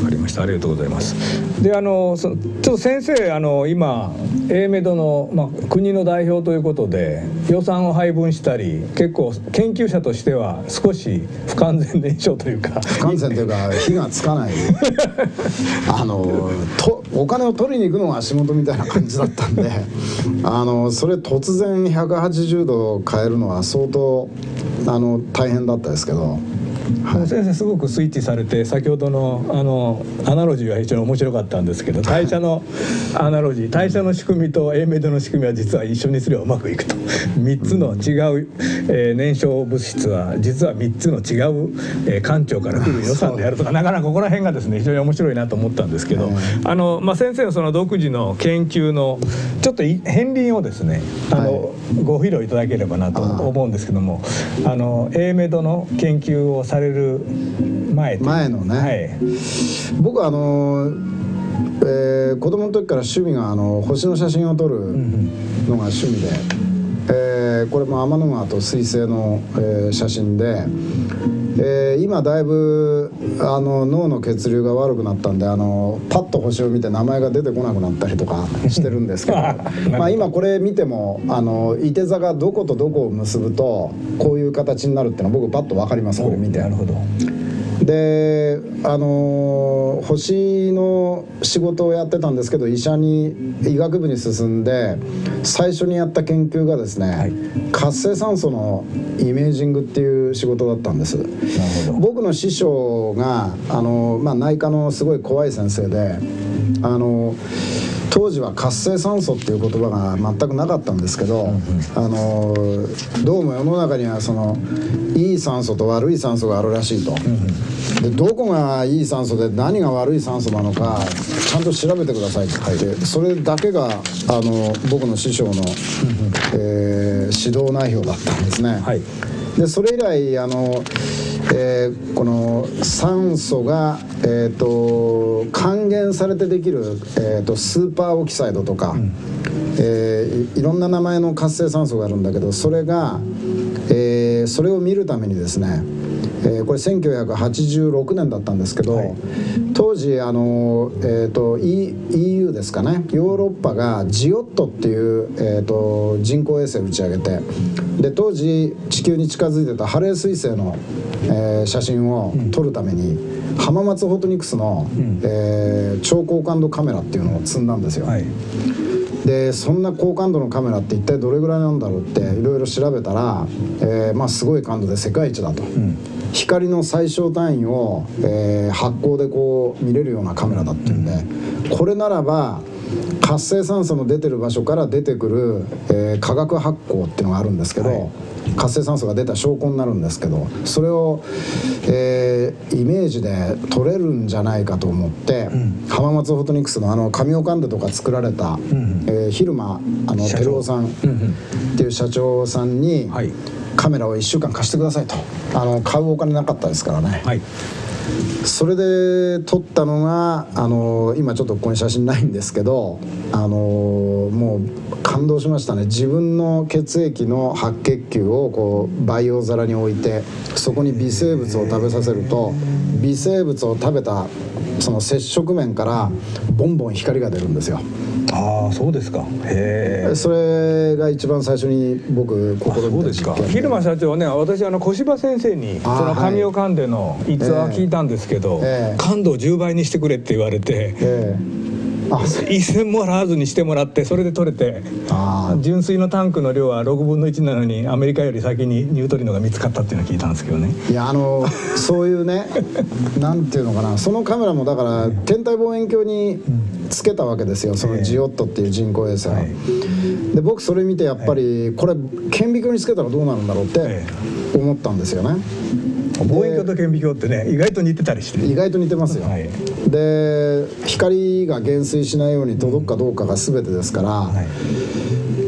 かりました。ありがとうございます。で、あのそちょっと先生、あの今 エーメドの、まあ、国の代表ということで予算を配分したり、結構研究者としては少し不完全燃焼というか不完全というか火がつかないあのとお金を取りに行くのが仕事みたいな感じだったんであのそれ突然ひゃくはちじゅうど変えるのは相当あの大変だったですけど。 はい、先生すごくスイッチされて、先ほどのあのアナロジーは非常に面白かったんですけど、代謝のアナロジー、代謝の仕組みと エーメドの仕組みは実は一緒にすればうまくいくと、みっつの違う、えー、燃焼物質は実はみっつの違う、えー、官庁から来る予算であるとか、なかなかここら辺がですね非常に面白いなと思ったんですけど、あの、まあ、先生のその独自の研究のちょっと片鱗をですね、あの、はい、ご披露いただければなと思うんですけども、あの エーメドの研究をされる前前のね、はい、僕はあの、えー、子供の時から趣味があの星の写真を撮るのが趣味で、えー、これも天の川と彗星の、えー、写真で、えー、今だいぶあの脳の血流が悪くなったんで、あのパッと星を見て名前が出てこなくなったりとかしてるんですけどまあ今これ見てもあのいて座がどことどこを結ぶとこういう形になるっていうのは僕パッと分かります。これ見て。 なるほど。 で、あのー、星の仕事をやってたんですけど、医者に医学部に進んで最初にやった研究がですね、はい、活性酸素のイメージングっていう仕事だったんです。なるほど。僕の師匠が、あのーまあ、内科のすごい怖い先生で、あのー当時は活性酸素っていう言葉が全くなかったんですけど、うんうん、あのどうも世の中にはそのいい酸素と悪い酸素があるらしいと、うんうん、でどこがいい酸素で何が悪い酸素なのかちゃんと調べてくださいって言って、はい、それだけがあの僕の師匠の、うんうんえー、指導内容だったんですね、はい、でそれ以来あのえー、この酸素が、えー、と還元されてできる、えー、とスーパーオキサイドとか、うんえー、い, いろんな名前の活性酸素があるんだけど、それが、えー、それを見るためにですね、えー、これせんきゅうひゃくはちじゅうろくねんだったんですけど、はい、当時あの、えー、と イーユー ですかね、ヨーロッパがジオットっていう、えー、と人工衛星を打ち上げて、で当時地球に近づいてたハレー彗星の、えー、写真を撮るために、うん、浜松フォトニクスの、うんえー、超高感度カメラっていうのを積んだんですよ、はい、でそんな高感度のカメラって一体どれぐらいなんだろうっていろいろ調べたら、えーまあ、すごい感度で世界一だと、うん、光の最小単位を、えー、発光でこう見れるようなカメラだっていうんで、うん、これならば活性酸素の出てる場所から出てくる、えー、化学発光っていうのがあるんですけど、はい、活性酸素が出た証拠になるんですけど、それを、えー、イメージで撮れるんじゃないかと思って、うん、浜松フォトニクスのあの上岡でとか作られた、うんえー、蛭間あの照夫さんっていう社長さんに、はい、カメラをいっしゅうかん貸してくださいと、あの買うお金なかったですからね、はい、それで撮ったのがあの今ちょっとここに写真ないんですけど、あのもう感動しましたね。自分の血液の白血球をこう培養皿に置いて、そこに微生物を食べさせると、微生物を食べたその接触面からボンボン光が出るんですよ。 ああそうですか。へえ。 それが一番最初に僕心に実験で。蛭間社長はね、私あの小柴先生にその上岡での逸話聞いたんですけど、えー、感度をじゅうばいにしてくれって言われて、えー一銭もらわずにしてもらって、それで取れて、純水のタンクの量はろくぶんのいちなのにアメリカより先にニュートリノが見つかったっていうのを聞いたんですけどね。 いやあのそういうねなんていうのかな、そのカメラもだから天体望遠鏡につけたわけですよ、そのジオットっていう人工衛星を、はい、で僕それ見てやっぱりこれ顕微鏡につけたらどうなるんだろうって思ったんですよね。 望遠鏡と顕微鏡ってね意外と似てたりして、 意外と似てますよ、はい、で光が減衰しないように届くかどうかが全てですから、はい、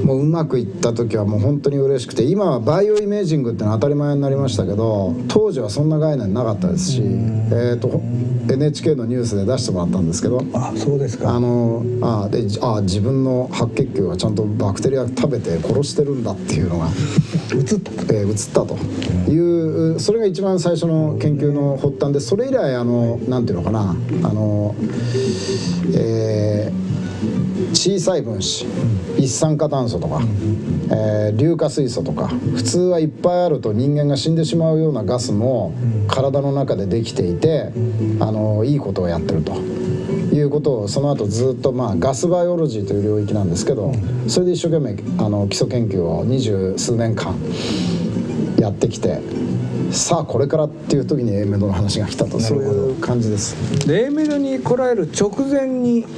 もううまくいった時はもう本当に嬉しくて、今はバイオイメージングってのは当たり前になりましたけど、当時はそんな概念なかったですし、えー、と エヌエイチケー のニュースで出してもらったんですけど、 あ、そうですか。 あのあであ自分の白血球がちゃんとバクテリア食べて殺してるんだっていうのが映った、 えー、映ったという、それが一番最初の研究の発端で、それ以来あのなんていうのかな、あの、えー小さい分子、一酸化炭素とか、えー、硫化水素とか、普通はいっぱいあると人間が死んでしまうようなガスも体の中でできていて、あのいいことをやってるということを、その後ずっと、まあ、ガスバイオロジーという領域なんですけど、それで一生懸命あの基礎研究を二十数年間やってきて、さあこれからっていう時に エー メドの話が来たと、そういう感じです。 で エー メドに来られる直前に、うん、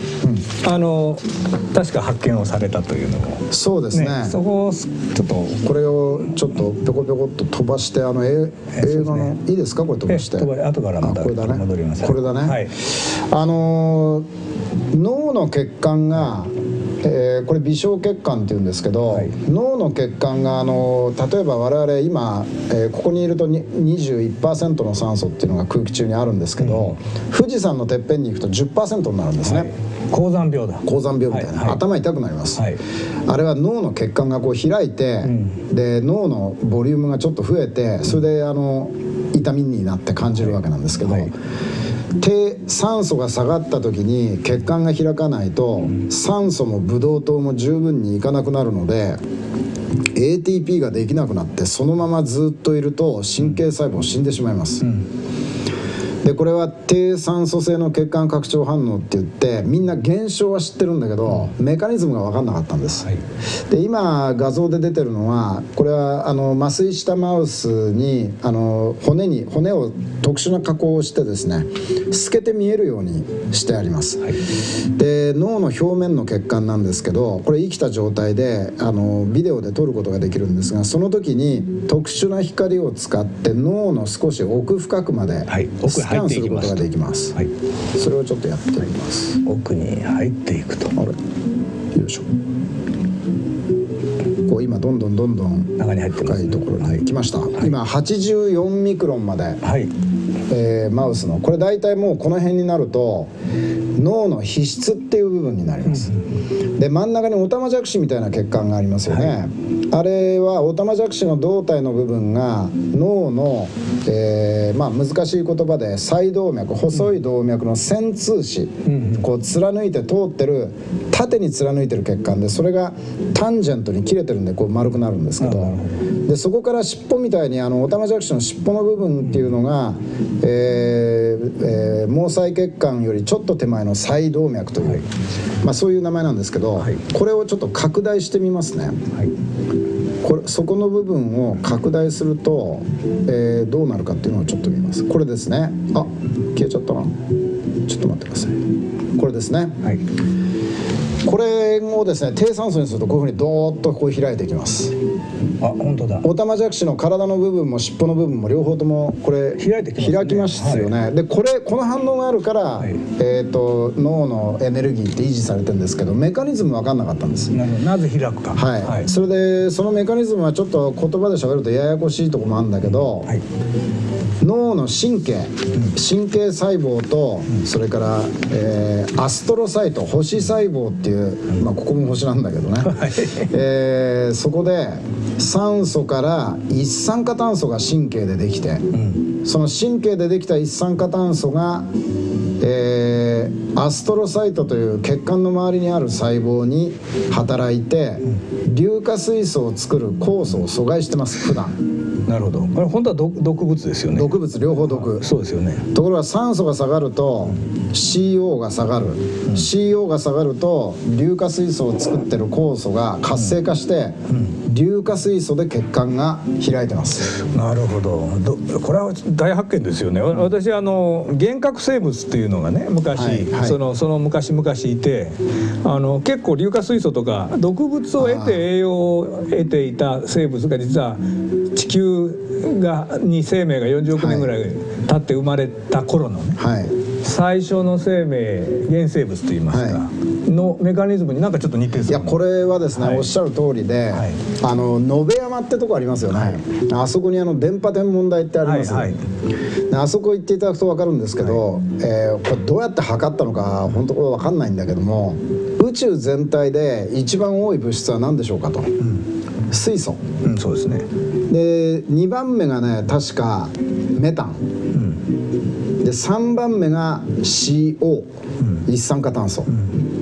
あの確か発見をされたというのも、 そうですね、ね、 そこをちょっとこれをちょっとぴょこぴょこっと飛ばして、あの映画の、ね、いいですか、これ飛ばして、 後からまたこれだね、 戻ります。 これだね、はい、あの脳の血管が、えー、これ微小血管っていうんですけど、はい、脳の血管があの例えば我々今、えー、ここにいると にじゅういちパーセント の酸素っていうのが空気中にあるんですけど、うん、富士山のてっぺんに行くと じゅっパーセント になるんですね、はい、 高山病だ、 高山病みたいな、はいはい、頭痛くなります、はい、あれは脳の血管がこう開いて、うん、で脳のボリュームがちょっと増えて、それであの痛みになって感じるわけなんですけど、はいはい、低酸素が下がった時に血管が開かないと、酸素もブドウ糖も十分にいかなくなるので エーティーピー ができなくなって、そのままずっといると神経細胞死んでしまいます、うん、でこれは低酸素性の血管拡張反応って言って、みんな現象は知ってるんだけど、メカニズムが分かんなかったんです、はい、で今画像で出てるのは、これはあの麻酔したマウスにあの骨に骨を特殊な加工をしてですね、透けて見えるようにしてあります、はい、で脳の表面の血管なんですけど、これ生きた状態であのビデオで撮ることができるんですが、その時に特殊な光を使って脳の少し奥深くまでスキャンすることができます、はい、それをちょっとやってみます。 奥に入っていくと、あれよいしょ、こう今どんどんどんどん中に入って深いところに来ました、はい、今はちじゅうよんミクロンまで、はい、えー、マウスのこれ大体もうこの辺になると脳の皮質っていう部分になります、うん、で真ん中にオタマジャクシみたいな血管がありますよね、はい、あれはオタマジャクシの胴体の部分が脳の、えーまあ、難しい言葉で細動脈、細い動脈の穿通枝、うん、こう貫いて通ってる、縦に貫いてる血管で、それがタンジェントに切れてるんでこう丸くなるんですけど、でそこから尻尾みたいにあのオタマジャクシの尻尾の部分っていうのが、えーえー、毛細血管よりちょっと手前の細動脈という、はい、まあ、そういう名前なんですけど、はい、これをちょっと拡大してみますね、はい、これそこの部分を拡大すると、えー、どうなるかっていうのをちょっと見ます。これですね、あ、消えちゃったな、ちょっと待ってください、これですね、はい、これをですね低酸素にするとこういうふうにドーッとこう開いていきます。 あ、本当だ。 オタマジャクシの体の部分も尻尾の部分も両方ともこれ開いてきますね。開きますよね、はい、でこれこの反応があるから、はい、えーと脳のエネルギーって維持されてるんですけど、メカニズム分かんなかったんです。 なるほど、なぜ開くか、 はい、はい、それでそのメカニズムはちょっと言葉で喋るとややこしいところもあるんだけど、はい、脳の神経、神経細胞と、それから、えー、アストロサイト、星細胞っていう、まあ、ここも星なんだけどね、えー、そこで酸素から一酸化炭素が神経でできて、その神経でできた一酸化炭素が、えー、アストロサイトという血管の周りにある細胞に働いて、硫化水素を作る酵素を阻害してます普段。 なるほど。これ本当は毒毒物ですよね。 毒物、両方毒。 そうですよね。 ところが酸素が下がると シーオー が下がる、うん、シーオー が下がると硫化水素を作ってる酵素が活性化して、うんうん、硫化水素で血管が開いてます。 なるほど。どこれは大発見ですよね。うん、私あの原核生物っていうのがね昔、はいはい、そのその昔々いて、あの結構硫化水素とか毒物を得て栄養を得ていた生物が実は地球がに生命がよんじゅうおくねんぐらい経って生まれた頃のね、はい、最初の生命原生物といいますか、はい、 のメカニズムになんかちょっと似てるんですか？ いやこれはですね、 はい、 おっしゃる通りで、はい、あの野辺山ってとこありますよね、はい、あそこにあの電波天文台ってあります、はいはい、あそこ行っていただくと分かるんですけど、はい、えー、これどうやって測ったのか本当これ分かんないんだけども、宇宙全体で一番多い物質は何でしょうかと、うん、水素、 うん、そうですね。 でにばんめがね確かメタン、うん、でさんばんめが シーオー、うん、一酸化炭素、うん、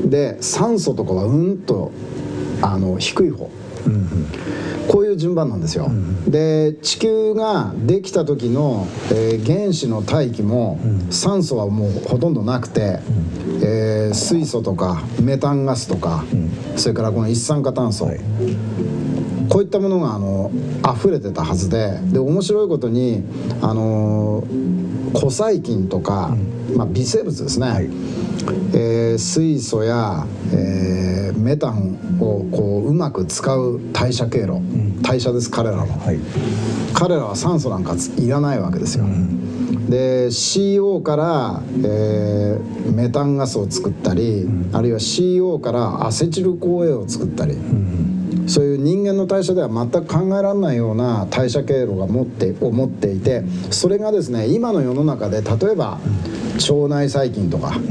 で酸素とかはうんとあの低い方、うんうん、こういう順番なんですよ、うん、で地球ができた時の、えー、原子の大気も、うん、酸素はもうほとんどなくて、うん、えー、水素とかメタンガスとか、うん、それからこの一酸化炭素、はい、こういったものがあの溢れてたはずで、で面白いことにあの古細菌とか、うん、まあ、微生物ですね、はい、えー、水素や、えー、メタンをこううまく使う代謝経路、うん、代謝です彼らの、はい、彼らは酸素なんかいらないわけですよ、うん、で シーオー から、えー、メタンガスを作ったり、うん、あるいは シーオー からアセチル コーエー を作ったり、うん、そういう人間の代謝では全く考えられないような代謝経路が持ってを持っていて、それがですね今の世の中で例えば、うん、腸内細菌とか、うん、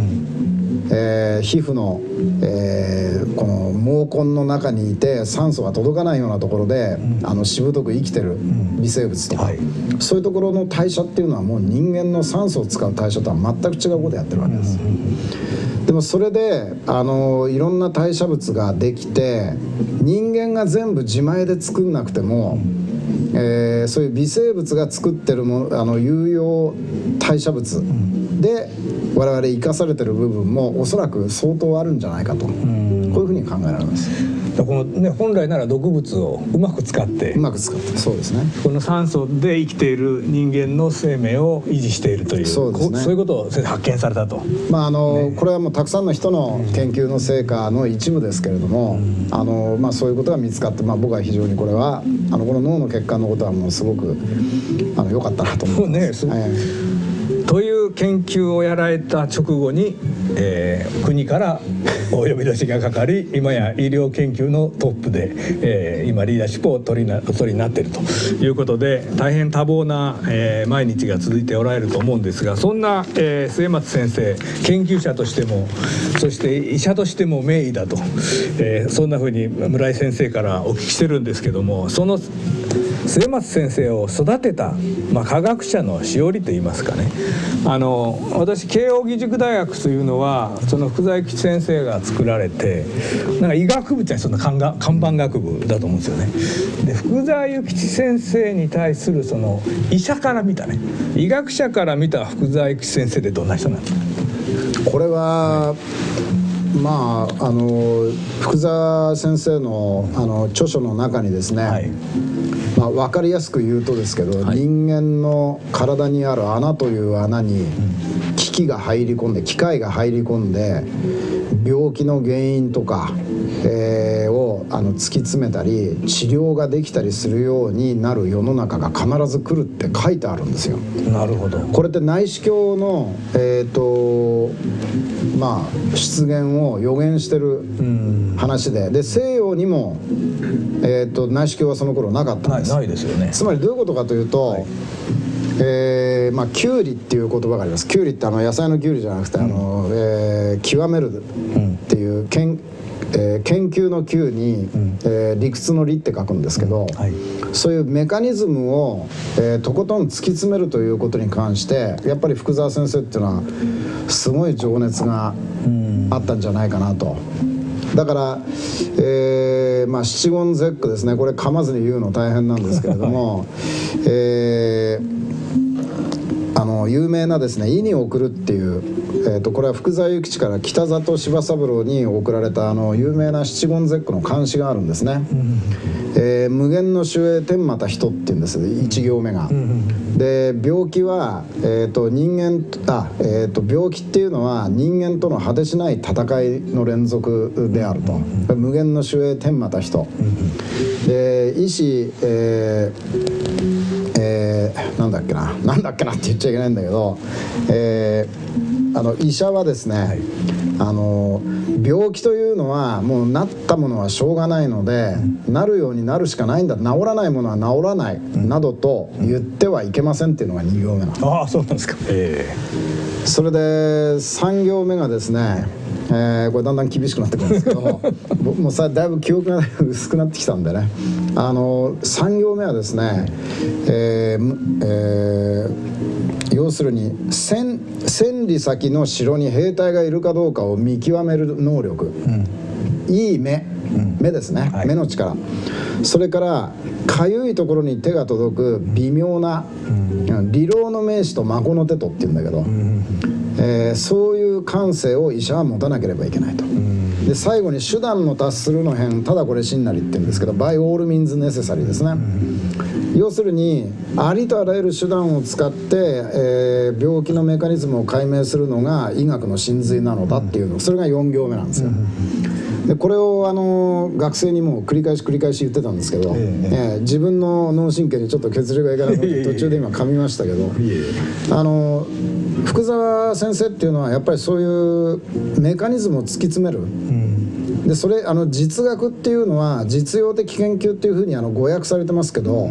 えー、皮膚の、えー、この毛根の中にいて酸素が届かないようなところで、うん、あのしぶとく生きてる微生物とか、うん、はい、そういうところの代謝っていうのはもう人間の酸素を使う代謝とは全く違うことやってるわけです、うん、でもそれであのいろんな代謝物ができて人間が全部自前で作んなくても、えー、そういう微生物が作ってるもあの有用代謝物で我々生かされてる部分もおそらく相当あるんじゃないかと、こういうふうに考えられます。 このね、本来なら毒物をうまく使ってうまく使ってそうですね、 この酸素で生きている人間の生命を維持しているという、そうですね、そういうことを発見されたと、 まああのね、これはもうたくさんの人の研究の成果の一部ですけれども、うん、あのまあ、そういうことが見つかって、まあ、僕は非常にこれはあのこの脳の血管のことはもうすごくあの良かったなと思います。 ね、はい、という研究をやられた直後に、えー、国からお呼び出しがかかり今や医療研究のトップで、えー、今リーダーシップを取りなお取りになっているということで大変多忙な、えー、毎日が続いておられると思うんですが、そんな、えー、末松先生研究者としてもそして医者としても名医だと、えー、そんなふうに村井先生からお聞きしてるんですけども、その末松先生を育てた、まあ、科学者のしおりといいますかね、あの私慶應義塾大学というのはその福沢諭吉先生が作られてなんか医学部ってその看板学部だと思うんですよね。で福沢諭吉先生に対するその医者から見たね医学者から見た福沢諭吉先生ってどんな人なんですか？ これは、はい、まああの福沢先生のあの著書の中にですね、はい、まあ、分かりやすく言うとですけど、はい、人間の体にある穴という穴に機器が入り込んで機械が入り込んで病気の原因とか、えー、をあの突き詰めたり治療ができたりするようになる世の中が必ず来るって書いてあるんですよ。 なるほど。 これって内視鏡の、えーとまあ、出現を予言してる話で、で西洋にも、えーと内視鏡はその頃なかったんです。 ない、ないですよね。 つまりどういうことかというと、はい、えーまあ、キュウリっていう言葉があります。キュウリってあの野菜のキュウリじゃなくて、うん、あのえー、極めるっていう、けんえー、研究の究に、うん、えー、理屈の理って書くんですけど、うん、はい、そういうメカニズムを、えー、とことん突き詰めるということに関してやっぱり福沢先生っていうのはすごい情熱があったんじゃないかなと。だから、えーまあ、七言絶句ですね、これ噛まずに言うの大変なんですけれども、えー、あの有名なですね「意に送る」っていう、えー、とこれは福沢諭吉から北里柴三郎に送られたあの有名な七言絶句の漢詩があるんですね。えー、無限の主へ天また人っていうんです、一行目が。で病気は、えー、と人間あ、えー、と病気っていうのは人間との果てしない戦いの連続であると。無限の主へ天また人で医師、えーえー、なんだっけななんだっけなって言っちゃいけないんだけど、えーあの医者はですね、はい、あの病気というのはもうなったものはしょうがないので、うん、なるようになるしかないんだ、治らないものは治らない、うん、などと言ってはいけませんっていうのがに行目なんです。 ああ、そうなんですか。えー、それでさん行目がですね、えー、これだんだん厳しくなってくるんですけどももうさだいぶ記憶が薄くなってきたんでね、あのさん行目はですね、えーえー、要するに千里先の城に兵隊がいるかどうかを見極める能力、うん、いい目、うん、目ですね、はい、目の力、それからかゆいところに手が届く微妙な、うん、利老の名手と孫の手とっていうんだけど、うん、えー、そういう感性を医者は持たなければいけないと。で最後に手段の達するの辺、ただこれ真なりって言うんですけど、by all means necessary ですね。要するにありとあらゆる手段を使って、えー、病気のメカニズムを解明するのが医学の真髄なのだっていうの、それがよん行目なんですよ。でこれをあの学生にも繰り返し繰り返し言ってたんですけど、えー、自分の脳神経にちょっと血流がいかなくて途中で今噛みましたけど、あの福沢先生っていうのはやっぱりそういうメカニズムを突き詰める、うん、でそれあの実学っていうのは実用的研究っていうふうにあの誤訳されてますけど、うん、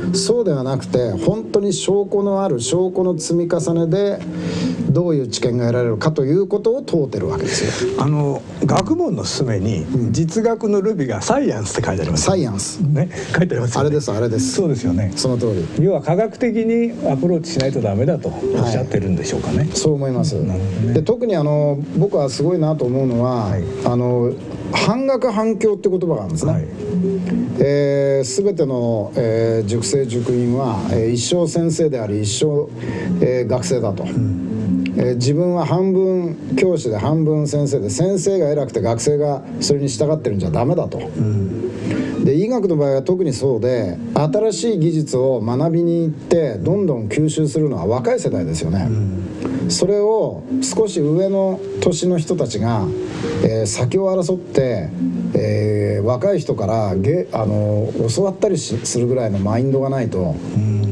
そうではなくて本当に証拠のある証拠の積み重ねでどういう知見が得られるかということを問うてるわけですよ。 あの学問の勧めに実学のルビがサイエンスって書いてあります、ね、 サイエンスね、書いてありますよね。 あれですあれです。 そうですよね。 その通り。 要は科学的にアプローチしないとダメだとおっしゃってるんでしょうかね。はい、 そう思います。なるほどね。で特にあの僕はすごいなと思うのは、はい、あの半学半教って言葉があるんですね。はい、えー、全ての、えー、塾生塾員は、えー、一生先生であり一生、えー、学生だと。うん、えー、自分は半分教師で半分先生で、先生が偉くて学生がそれに従ってるんじゃダメだと。うん、で医学の場合は特にそうで、新しい技術を学びに行ってどんどん吸収するのは若い世代ですよね。うん、それを少し上の年の人たちが、えー、先を争って、えー、若い人からげあの教わったりしするぐらいのマインドがないと、うん、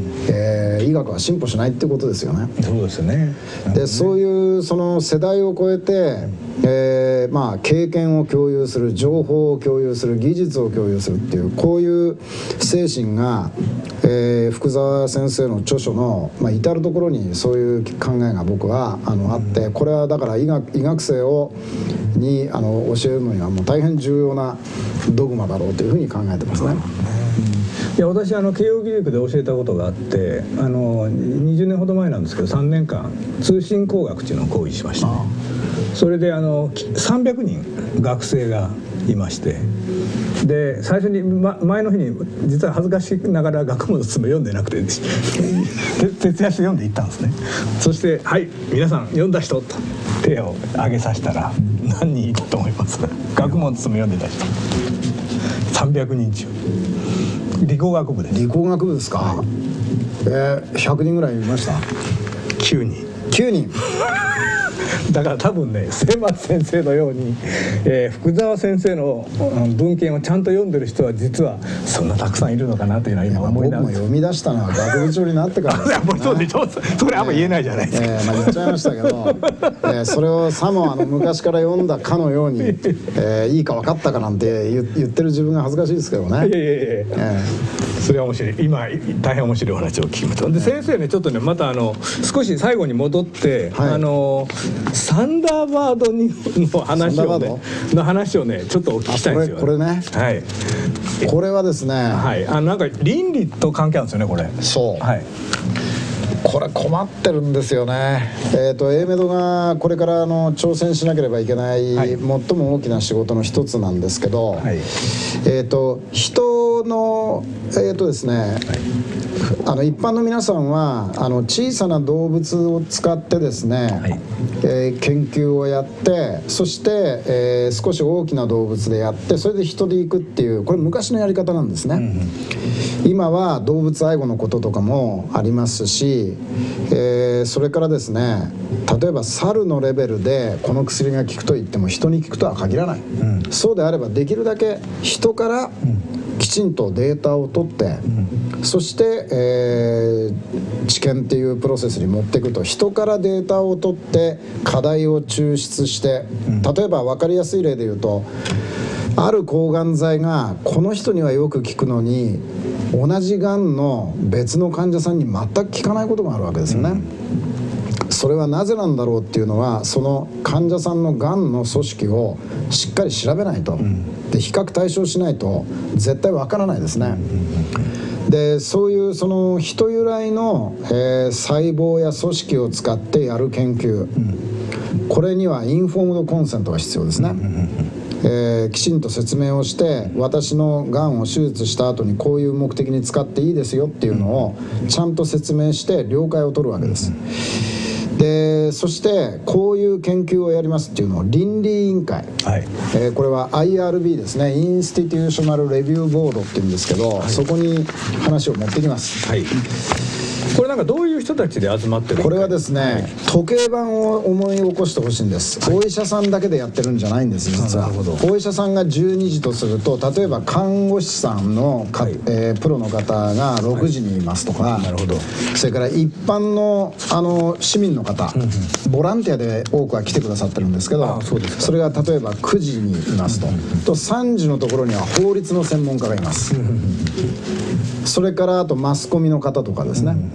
えー、医学は進歩しないってことですよね。 そうですね。 でそういうその世代を超えて、えー、まあ経験を共有する、情報を共有する、技術を共有するっていう、こういう精神が、えー、福沢先生の著書の、まあ、至るところにそういう考えが僕はあのあって、これはだから医学、医学生をにあの教えるのにはもう大変重要なドグマだろうというふうに考えてますね。 いや私あの慶應義塾で教えたことがあって、あのにじゅうねんほど前なんですけどさんねんかん通信工学っていうのを講義しましたね。それであのさんびゃくにん学生がいまして、で最初に、ま、前の日に実は恥ずかしながら学問の詰め読んでなくて徹夜して読んでいったんですね。そして「はい皆さん読んだ人」と手を挙げさせたら何人いたと思います？学問の詰め読んでた人さんびゃくにん中。理工学部です。 理工学部ですか。はい、えー、ひゃくにんぐらいいました。 きゅうにん。 きゅうにんだから多分ね、末松先生のように、えー、福沢先生の文献をちゃんと読んでる人は実はそんなたくさんいるのかなというのは今思いながら。 僕も読み出したのは学部長になってからですよね。 そうでしょ。それあんま言えないじゃないですか。 えーえーまあ、言っちゃいましたけど、えー、それをさもあの昔から読んだかのように、えー、いいか分かったかなんて 言, 言ってる自分が恥ずかしいですけどね。いやいやいや、えー、それは面白い。今大変面白いお話を聞きました。で先生ね、ちょっとねまたあの少し最後に戻って、はい、あのサンダーバードにの話をねの話をねちょっとお聞きしたいんですよ、ね。 これ、これね。 はい。 これはですね。 はい。あのなんか倫理と関係あるんですよねこれ。 そう。 はい。 これ困ってるんですよね。えーと、エーメドがこれからあの挑戦しなければいけない、はい、最も大きな仕事の一つなんですけど、はい、えーと人のえーとですね、はい、あの一般の皆さんはあの小さな動物を使ってですね、はい、えー、研究をやって、そして、えー、少し大きな動物でやって、それで人でいくっていう、これ昔のやり方なんですね。うん、今は動物愛護のこととかもありますし、えー、それからですね、例えば猿のレベルでこの薬が効くと言っても人に効くとは限らない。うん、そうであればできるだけ人からきちんとデータを取って、 そして、えー、治験っていうプロセスに持っていくと、人からデータを取って課題を抽出して、例えば分かりやすい例で言うと、ある抗がん剤がこの人にはよく効くのに同じがんの別の患者さんに全く効かないことがあるわけですよね、うん、それはなぜなんだろうっていうのは、その患者さんのがんの組織をしっかり調べないと、うん、で比較対象しないと絶対わからないですね、うん、でそういうその人由来の、えー、細胞や組織を使ってやる研究、うん、これにはインフォームドコンセントが必要ですね、うん、えー、きちんと説明をして、私のがんを手術した後にこういう目的に使っていいですよっていうのをちゃんと説明して了解を取るわけです。でそしてこういう研究をやりますっていうのを倫理委員会、はい、えー、これは アイアールビー ですね、インスティテューショナルレビューボードっていうんですけど、はい、そこに話を持ってきます、はい。 これなんかどういう人たちで集まってるの？ これはですね、はい、時計盤を思い起こしてほしいんです、はい、お医者さんだけでやってるんじゃないんです。実はお医者さんがじゅうにじとすると、例えば看護師さんの、はい、えー、プロの方がろくじにいますとか、はい、なるほど。それから一般 の, あの市民の方、うんうん、ボランティアで多くは来てくださってるんですけど、 そうですか。それが例えばくじにいますと、うんうんうん、とさんじのところには法律の専門家がいます、うんうんうん、それからあとマスコミの方とかですね、うんうんうん、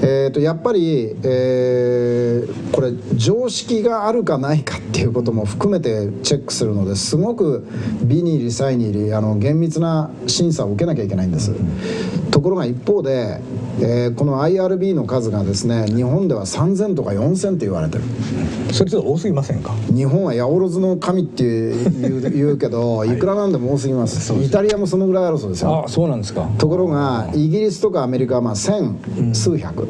えー、とやっぱり、えー、これ常識があるかないかっていうことも含めてチェックするので、すごく美に入り細に入りあの厳密な審査を受けなきゃいけないんです、うん、ところが一方で、えー、この アイアールビー の数がですね、日本ではさんぜんとかよんせんって言われてる。 それちょっと多すぎませんか？ 日本は八百万の神って言う、言うけどいくらなんでも多すぎます、はい、イタリアもそのぐらいあるそうですよ。 あ、そうなんですか。 ところがイギリスとかアメリカはまあ千数百、うん、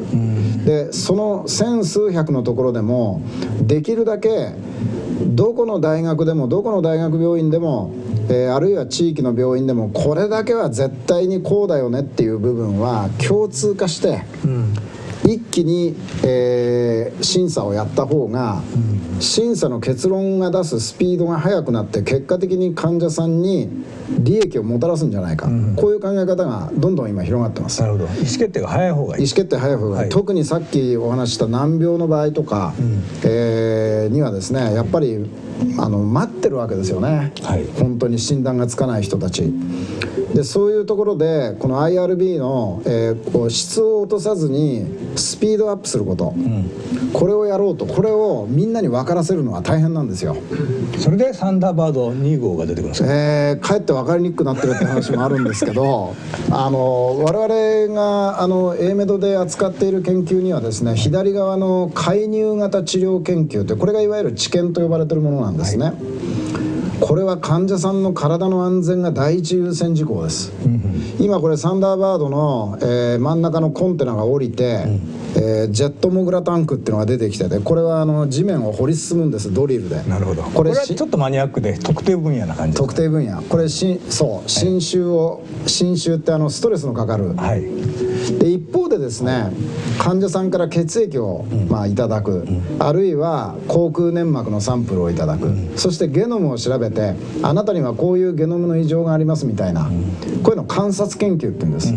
でその千数百のところでもできるだけどこの大学でもどこの大学病院でも、えー、あるいは地域の病院でもこれだけは絶対にこうだよねっていう部分は共通化して、うん、一気に、えー、審査をやった方が、うん、審査の結論が出すスピードが速くなって、結果的に患者さんに利益をもたらすんじゃないか、うん、こういう考え方がどんどん今広がってます。 なるほど。意思決定が早い方がいい。 意思決定早い方がいい、はい、特にさっきお話しした難病の場合とか、うん、えー、にはですね、やっぱりあの待ってるわけですよね、はい、本当に診断がつかない人たちで、そういうところでこの アイアールビー の、えー、こう質を落とさずにスピードアップすること、うん、これをやろうと、これをみんなに分からせるのは大変なんですよ。 それでサンダーバードに号が出てくるんですか？ えー、かえって分かりにくくなってるって話もあるんですけどあの我々があの エーメド で扱っている研究にはですね、左側の介入型治療研究って、これがいわゆる治験と呼ばれているものなんですね、はい。これは患者さんの体の安全が第一優先事項です、うんうん、今これサンダーバードの、えー、真ん中のコンテナが降りて、うん、えー、ジェットモグラタンクっていうのが出てきてて、これはあの地面を掘り進むんです、ドリルで。 なるほど。これはちょっとマニアックで特定分野な感じ。 特定分野、これしそう侵襲を、侵襲ってあのストレスのかかる、はい、で一方でですね、患者さんから血液を、うん、まあ、いただく、うん、あるいは口腔粘膜のサンプルをいただく、うん、そしてゲノムを調べて、あなたにはこういうゲノムの異常がありますみたいな、うん、こういうのを観察研究っていうんです、うん、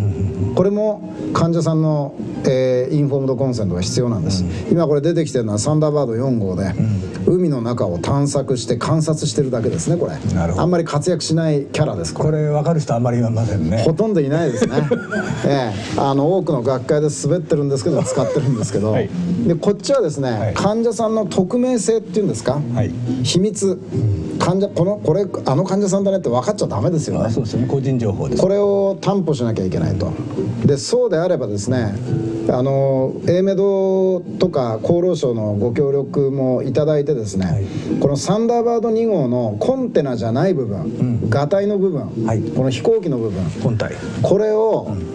これも患者さんの、えー、インフォームドコンセントが必要なんです、うん、今これ出てきてるのはサンダーバードよん号で、うん、海の中を探索して観察してるだけですね。これあんまり活躍しないキャラです。 これ、これ分かる人あんまりいませんね。 ほとんどいないですね、ええ、あの多くの学会で滑ってるんですけど使ってるんですけど、はい、でこっちはですね、はい、患者さんの匿名性っていうんですか、はい、秘密、うん、患者このこれあの患者さんだねって分かっちゃダメですよね。 あ、そうですね、個人情報です。 これを担保しなきゃいけないと。でそうであればですね、あの エーメド とか厚労省のご協力もいただいてですね、はい、このサンダーバードに号のコンテナじゃない部分、うん、ガタイの部分、はい、この飛行機の部分、 本体、 これを、うん、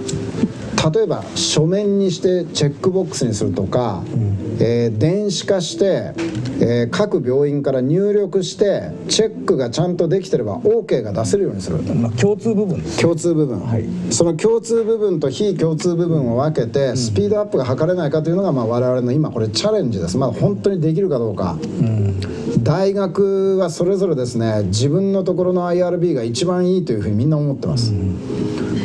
例えば書面にしてチェックボックスにするとか、うん、えー、電子化して、えー、各病院から入力してチェックがちゃんとできてれば オーケー が出せるようにする、 まあ、共通部分です、 共通部分、はい、その共通部分と非共通部分を分けてスピードアップが図れないかというのが、まあ、我々の今これチャレンジです。まあ本当にできるかどうか、うん、大学はそれぞれですね、自分のところの アイアールビー が一番いいというふうにみんな思ってます、うん、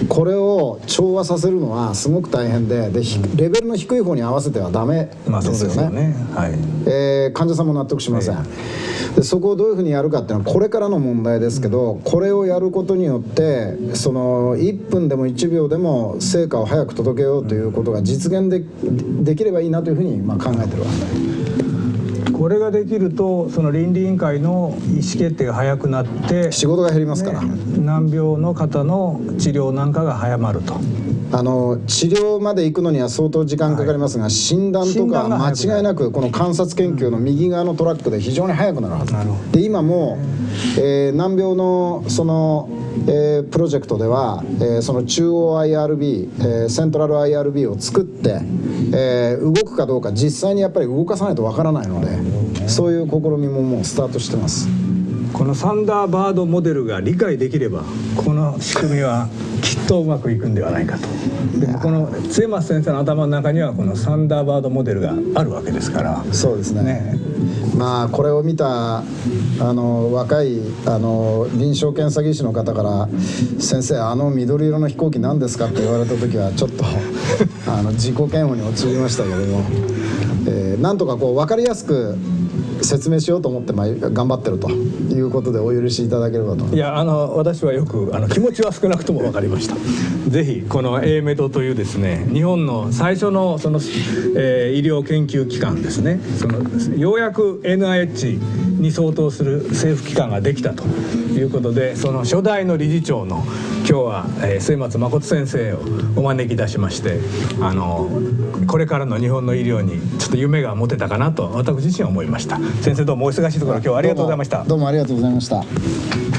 これを調和させるのはすごく大変で、でレベルの低い方に合わせてはダメですよね。えー、患者さんも納得しません、でそこをどういうふうにやるかっていうのはこれからの問題ですけど、これをやることによってそのいっぷんでもいちびょうでも成果を早く届けようということが実現で、できればいいなというふうにまあ考えてるわけで、 これができるとその倫理委員会の意思決定が早くなって仕事が減りますから、 ね、難病の方の治療なんかが早まると。 あの治療まで行くのには相当時間かかりますが、はい、診断とか間違いなくこの観察研究の右側のトラックで非常に早くなるはず、うん、で今も、えー、難病のその、えー、プロジェクトでは、えー、その中央 アイアールビー、えー、セントラル アイアールビー を作って、えー、動くかどうか実際にやっぱり動かさないとわからないので、そういう試みももうスタートしてます。 このサンダーバードモデルが理解できればこの仕組みはきっとうまくいくんではないかと。でこの末松先生の頭の中にはこのサンダーバードモデルがあるわけですから。 そうですね、ね、まあこれを見たあの若いあの臨床検査技師の方から「先生あの緑色の飛行機何ですか?」って言われた時はちょっとあの自己嫌悪に陥りましたけども、えー、なんとかこう分かりやすく説明しようと思ってまあ頑張ってるということでお許しいただければと。 いやあの私はよくあの気持ちは少なくとも分かりました。ぜひこの エーメド というですね日本の最初のその、えー、医療研究機関ですね、そのようやく エヌアイエイチ に相当する政府機関ができたということで、その初代の理事長の今日は、えー、末松誠先生をお招きいたしまして、あのこれからの日本の医療にちょっと夢が持てたかなと私自身は思いました。先生どうもお忙しいところ今日はありがとうございました。 どうもありがとうございました。